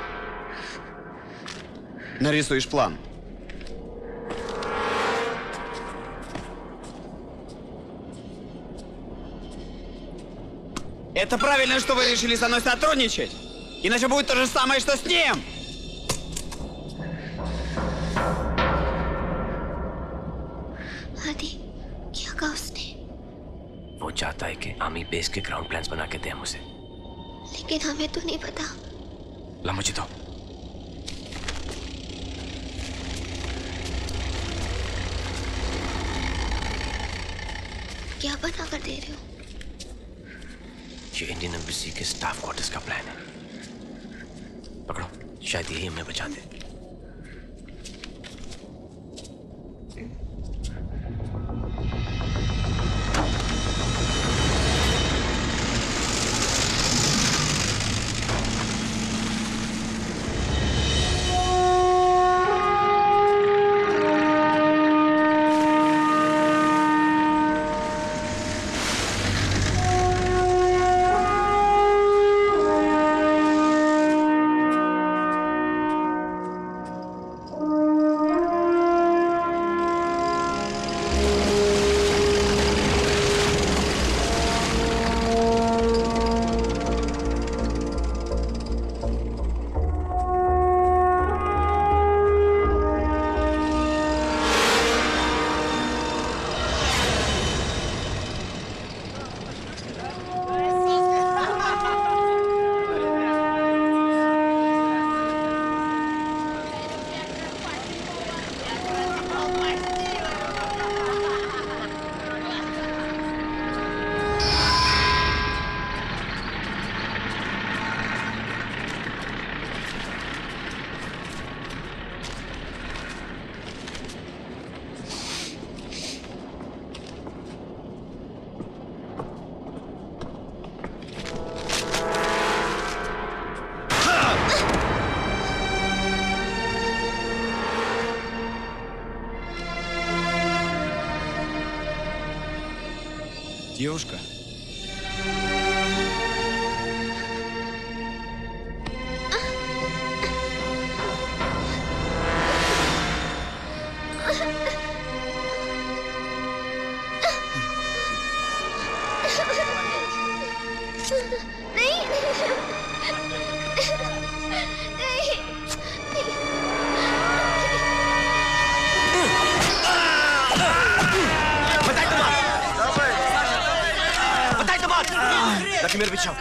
Нарисуешь план. Это правильно, что вы решили со мной сотрудничать. Иначе будет то же самое, что с ним. आदि, क्या कहा उसने? वो चाहता है कि आर्मी बेस के ग्राउंड प्लान्स बना के दे हम उसे। लेकिन हमें तो नहीं पता। ला मुझे दो। क्या बना कर दे रहे हो? ये इंडियन एम्बेसी के स्टाफ क्वार्टर्स का प्लान है। पकड़ो, शायद यही हमें बचा दे। Девушка. Лаки, मेरे पीछे आओ।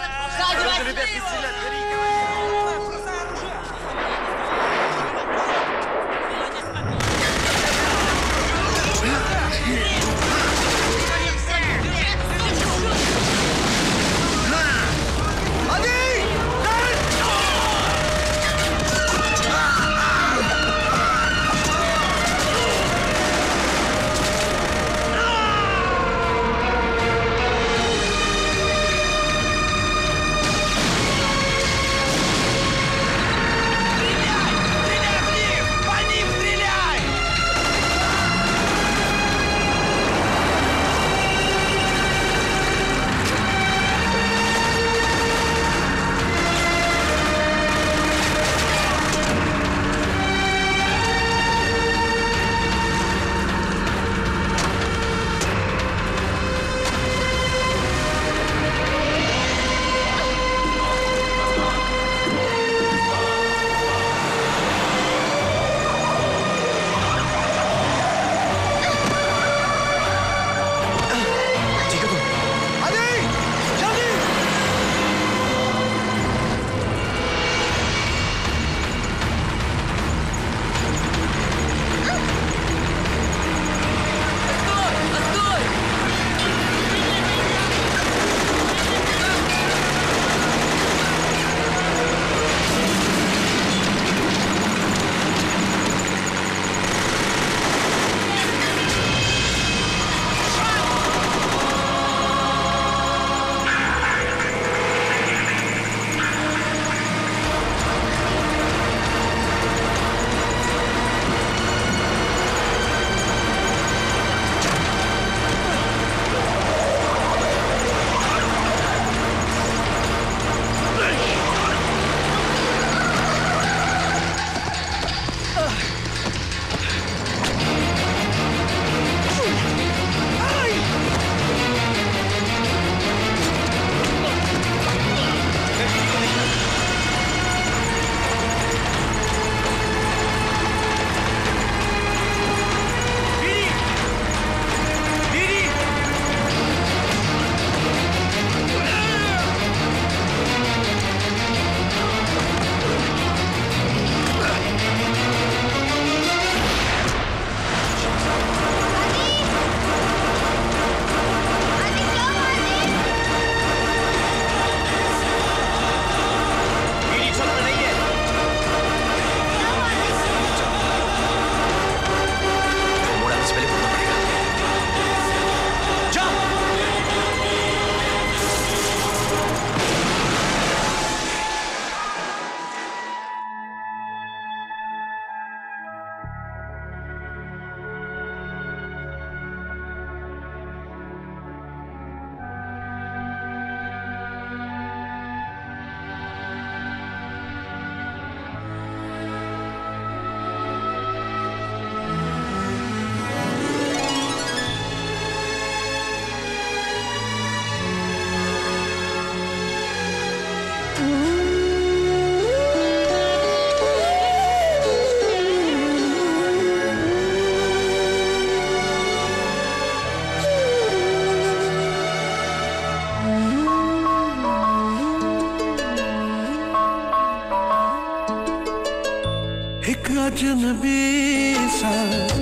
अजनबी सा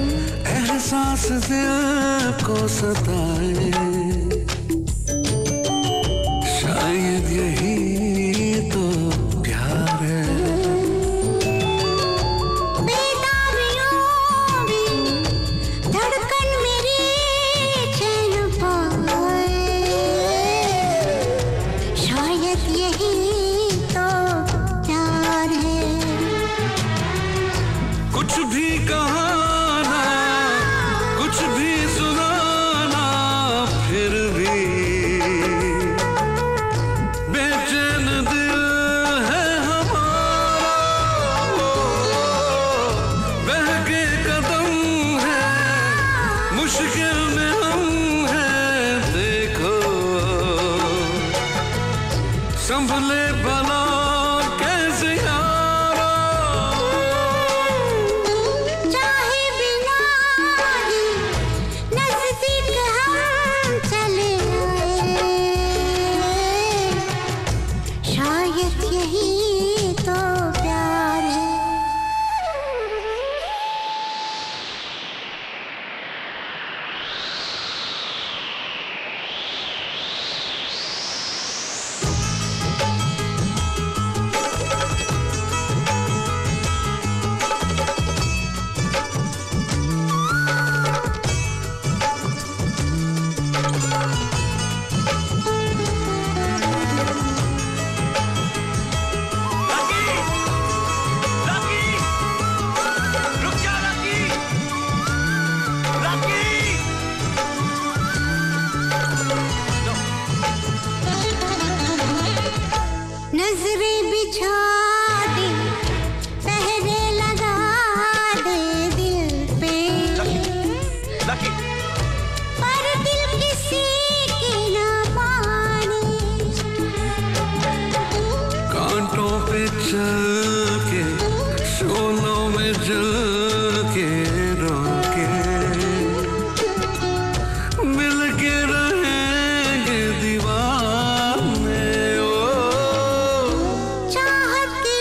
एहसास दिल को सताए, शायद यही तो प्यार है। धड़कन मेरी चैन पाए, शायद यही तो प्यार है। कुछ भी कहाना, कुछ भी सुनाना, चल के शोलों में जल के रोके मिल के रहेंगे दीवाने ओ चाहत की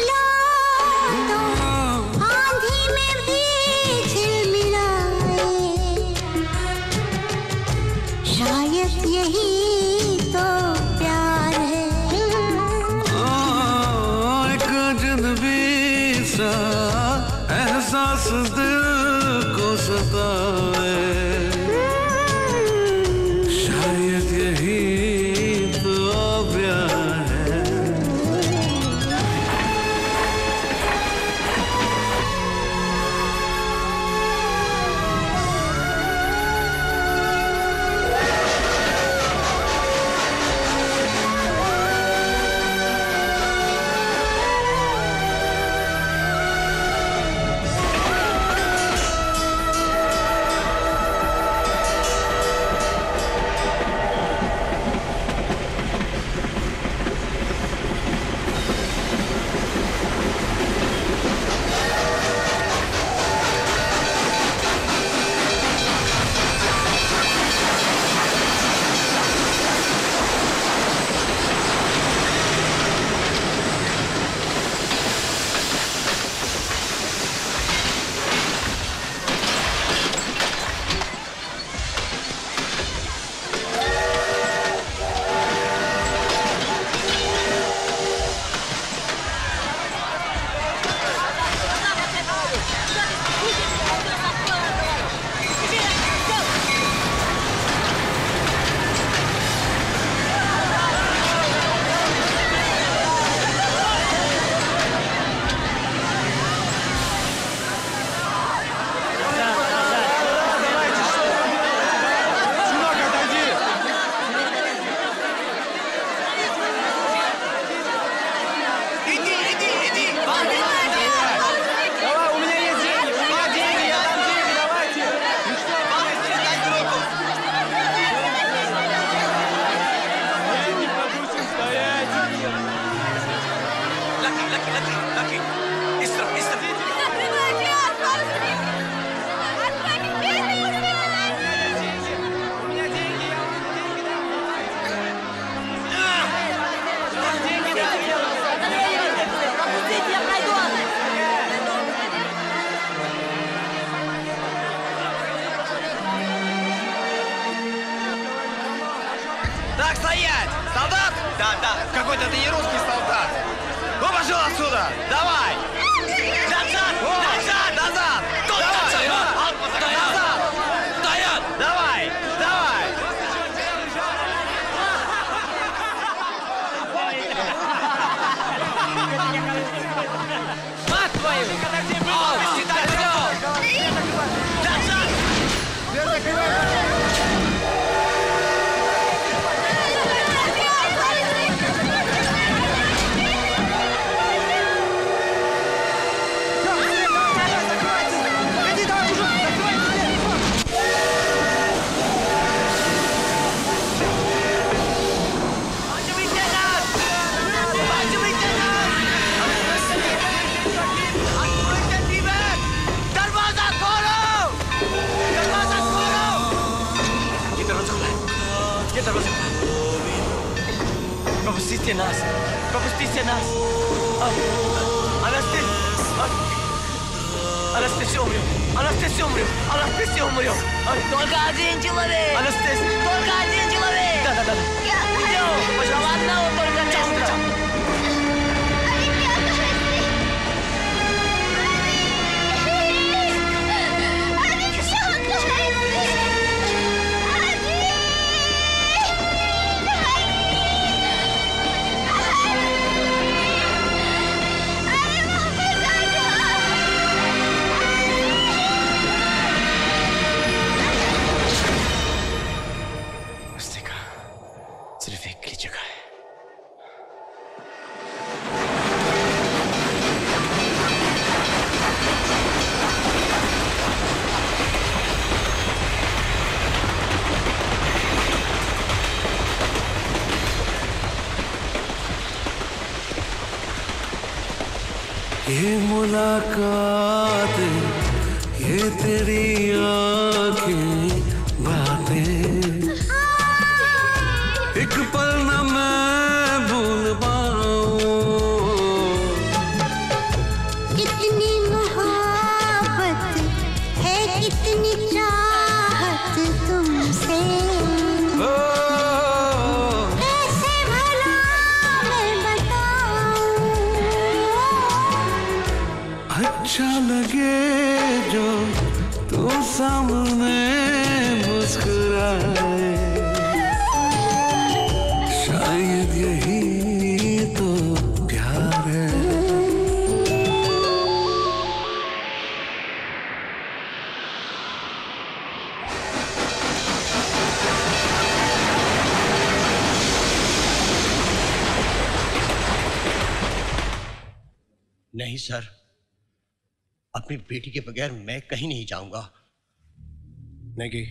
लौ आंधी में भी झिलमिलाए शायद यही तो प्यार है एक अजनबी सा एहसास दिल को सताए शायद यही तो प्यार है Так, стоять! Солдат? Да, да. Какой-то ты не русский солдат. Ну, пошел отсюда! Давай! Назад! Назад! Назад! Давай! Назад! Стоять! Давай! Давай! Мать твою! Пропустите нас! Пропустите нас! Анастасия! Анастасия умрет! Анастасия умрет! Анастасия умрет! Только один человек! Анастасия! Только один человек! Да, да, да. Идем! Пожалуйста, одного только места! सिर्फ एक ही जगह है। ये मुलाकात, ये तेरी आंखें, बातें, एक पल न मैं भूल पाऊं। कितनी मोहब्बत है, कितनी चाहत तुमसे, कैसे भला मैं बताऊं। अच्छा लगे जो तू सामने मुस्कुराए, शायद यही तो प्यार है। नहीं सर, अपनी बेटी के बगैर मैं कहीं नहीं जाऊंगा। नहीं,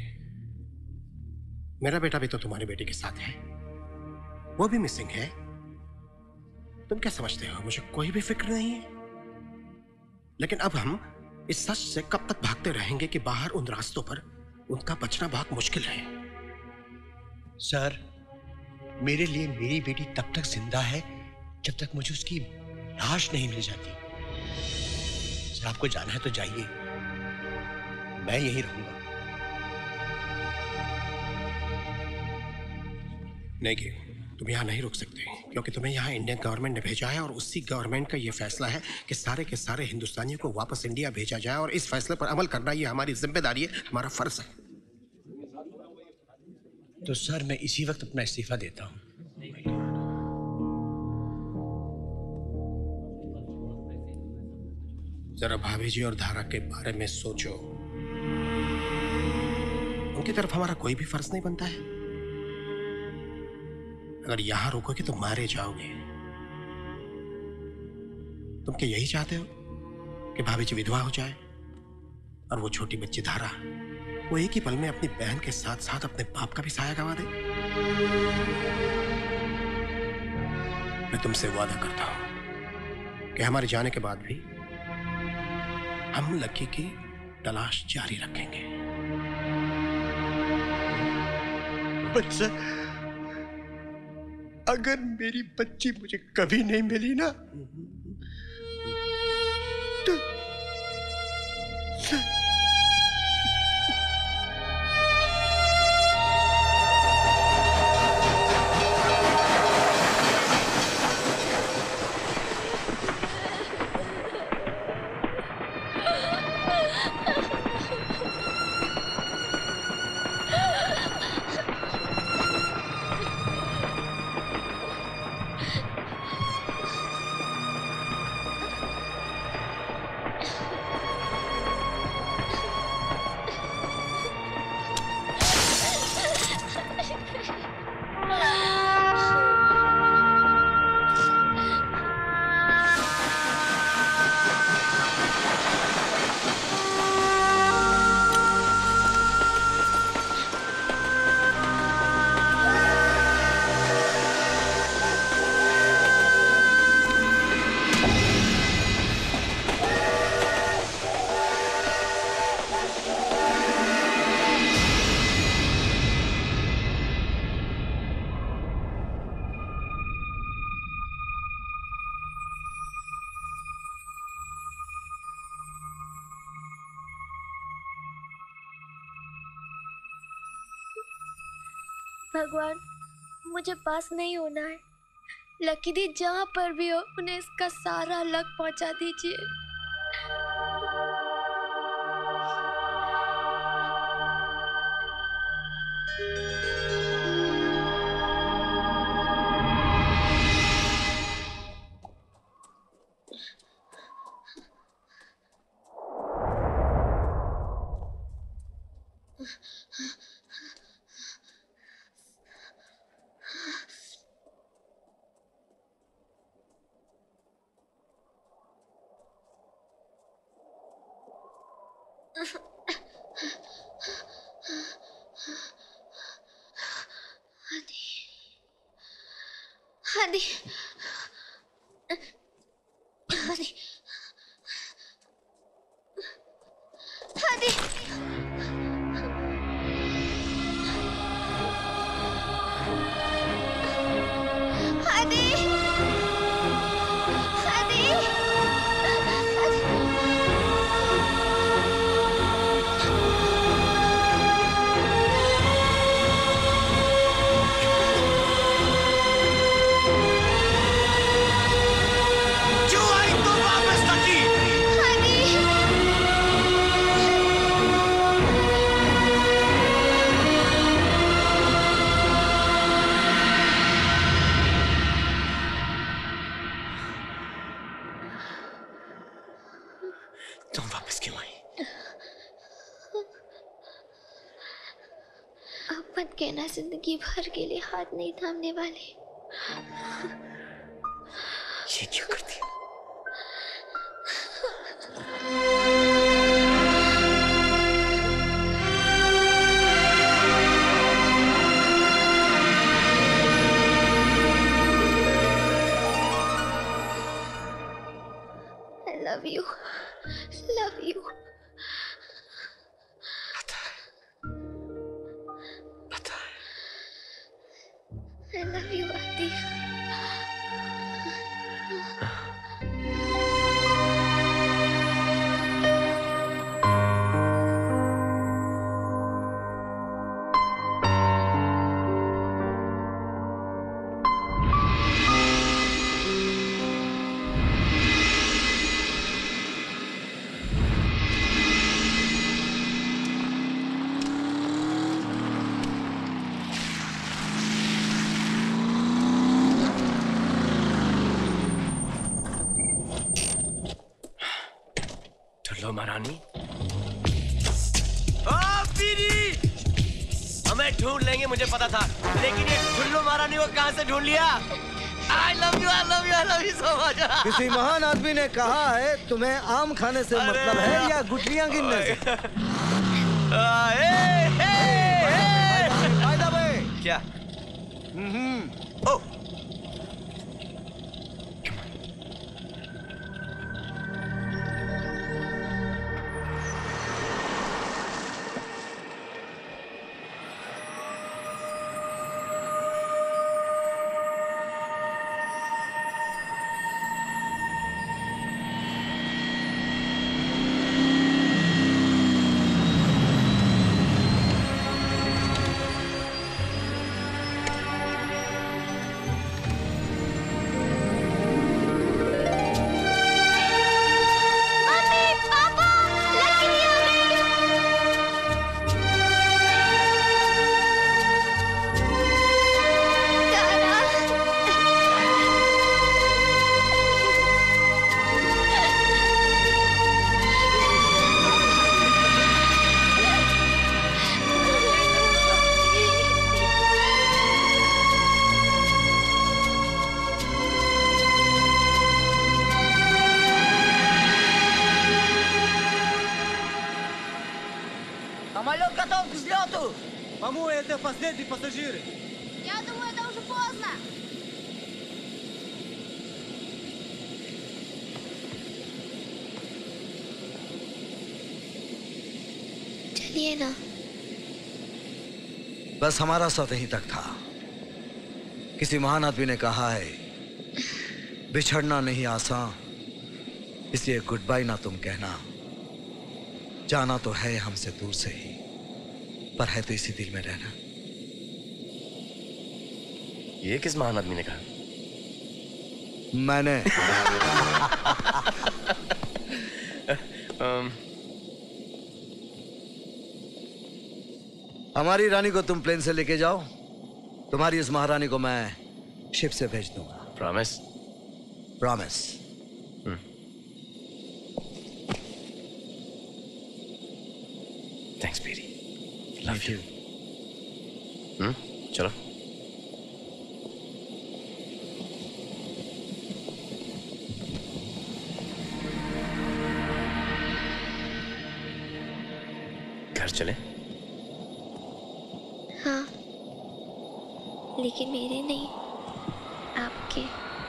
मेरा बेटा भी तो तुम्हारी बेटी के साथ है, वो भी मिसिंग है। तुम क्या समझते हो मुझे कोई भी फिक्र नहीं है? लेकिन अब हम इस सच से कब तक भागते रहेंगे कि बाहर उन रास्तों पर उनका बचना बहुत मुश्किल है। सर, मेरे लिए मेरी बेटी तब तक जिंदा है जब तक मुझे उसकी लाश नहीं मिल जाती। सर, आपको जाना है तो जाइए, मैं यहीं रहूंगा। नहीं, तुम यहाँ नहीं रुक सकते, क्योंकि तुम्हें यहाँ इंडियन गवर्नमेंट ने भेजा है और उसी गवर्नमेंट का ये फैसला है कि सारे के सारे हिंदुस्तानियों को वापस इंडिया भेजा जाए, और इस फैसले पर अमल करना ये हमारी जिम्मेदारी है, हमारा फर्ज है। तो सर, मैं इसी वक्त अपना इस्तीफा देता हूँ। जरा भाभी जी और धारा के बारे में सोचो, उनकी तरफ हमारा कोई भी फर्ज नहीं बनता है। अगर यहां रुकोगे तो मारे जाओगे। तुम क्या यही चाहते हो कि भाभी जी विधवा हो जाए और वो छोटी बच्ची धारा वो एक ही पल में अपनी बहन के साथ साथ अपने बाप का भी साया गवा दे? मैं तुमसे वादा करता हूं कि हमारे जाने के बाद भी हम लकी की तलाश जारी रखेंगे। पर सर, अगर मेरी बच्ची मुझे कभी नहीं मिली ना, तो भगवान, मुझे पास नहीं होना है। लकी दी जहाँ पर भी हो, उन्हें इसका सारा लक पहुँचा दीजिए। हनी, हनी, कहना जिंदगी भर के लिए हाथ नहीं थामने वाले। ये क्या करती है? I love you, love you. I love you, Adi. महारानी, हमें ढूंढ लेंगे मुझे पता था, लेकिन ये ठुल्लू महारानी को कहां से ढूंढ लिया? I love you, I love you, I love you so much. किसी महान आदमी ने कहा है तुम्हें आम खाने से मतलब है या गुठलियां गिनने से? क्या? ओह Самолет готов к взлету! По-моему, это последние пассажиры. Я думаю, это уже поздно. चलिए ना। बस हमारा साथ यहीं तक था। किसी महान आदमी ने कहा है बिछड़ना नहीं आसान, इसलिए गुड बाय ना तुम कहना। जाना तो है हमसे दूर से ही, पर है तो इसी दिल में रहना। ये किस महान आदमी ने कहा? मैंने। um, हमारी रानी को तुम प्लेन से लेके जाओ, तुम्हारी इस महारानी को मैं शिप से भेज दूंगा। प्रॉमिस? प्रॉमिस। थैंक्स बेरी, लव यू। हम्म, चलो। घर चले? हाँ, लेकिन मेरे नहीं, आपके।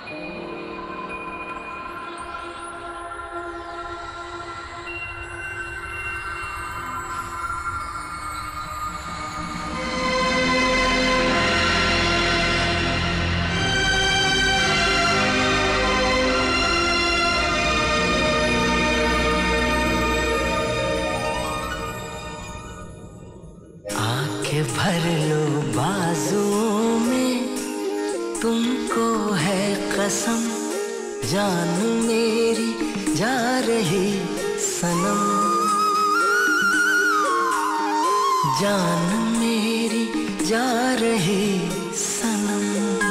भर लो बाजुओं में, तुमको है कसम, जान मेरी जा रही सनम, जान मेरी जा रही सनम।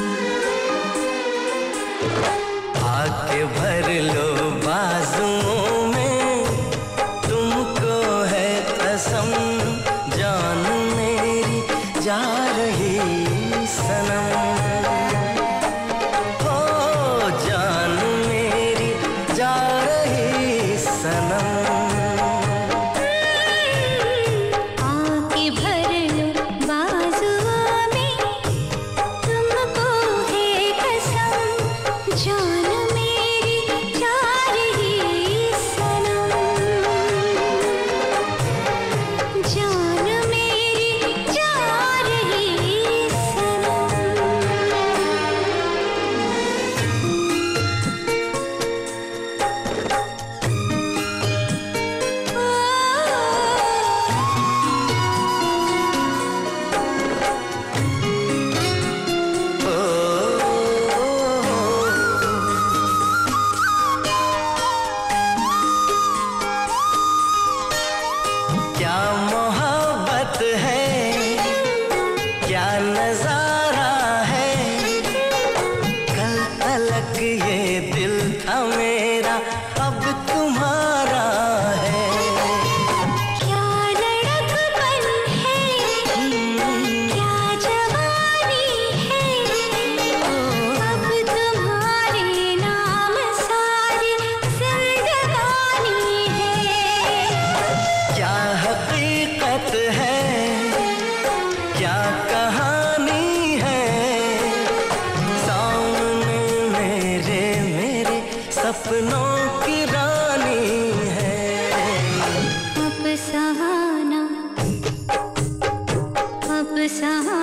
आके भर लो बाजुओं में, तुमको है कसम, जान मेरी जा सनम, हो जान मेरी जा रही सनम। आके भर लो बाजुओं में, तुमको है कसम, जान मेरी जा रही सनम, जान मेरी जा रही सनम। क्या मोहब्बत है, क्या नजारा है, कल तलक ये दिल था मेरा, अब तुम्हारा है। क्या लड़कपन है, क्या जवानी है, अब तुम्हारे नाम सारी जिंदगानी है। क्या हकीकत है, क्या कहानी है, सामने मेरे मेरे सपनों की रानी है। अब सहाना, अब सहाना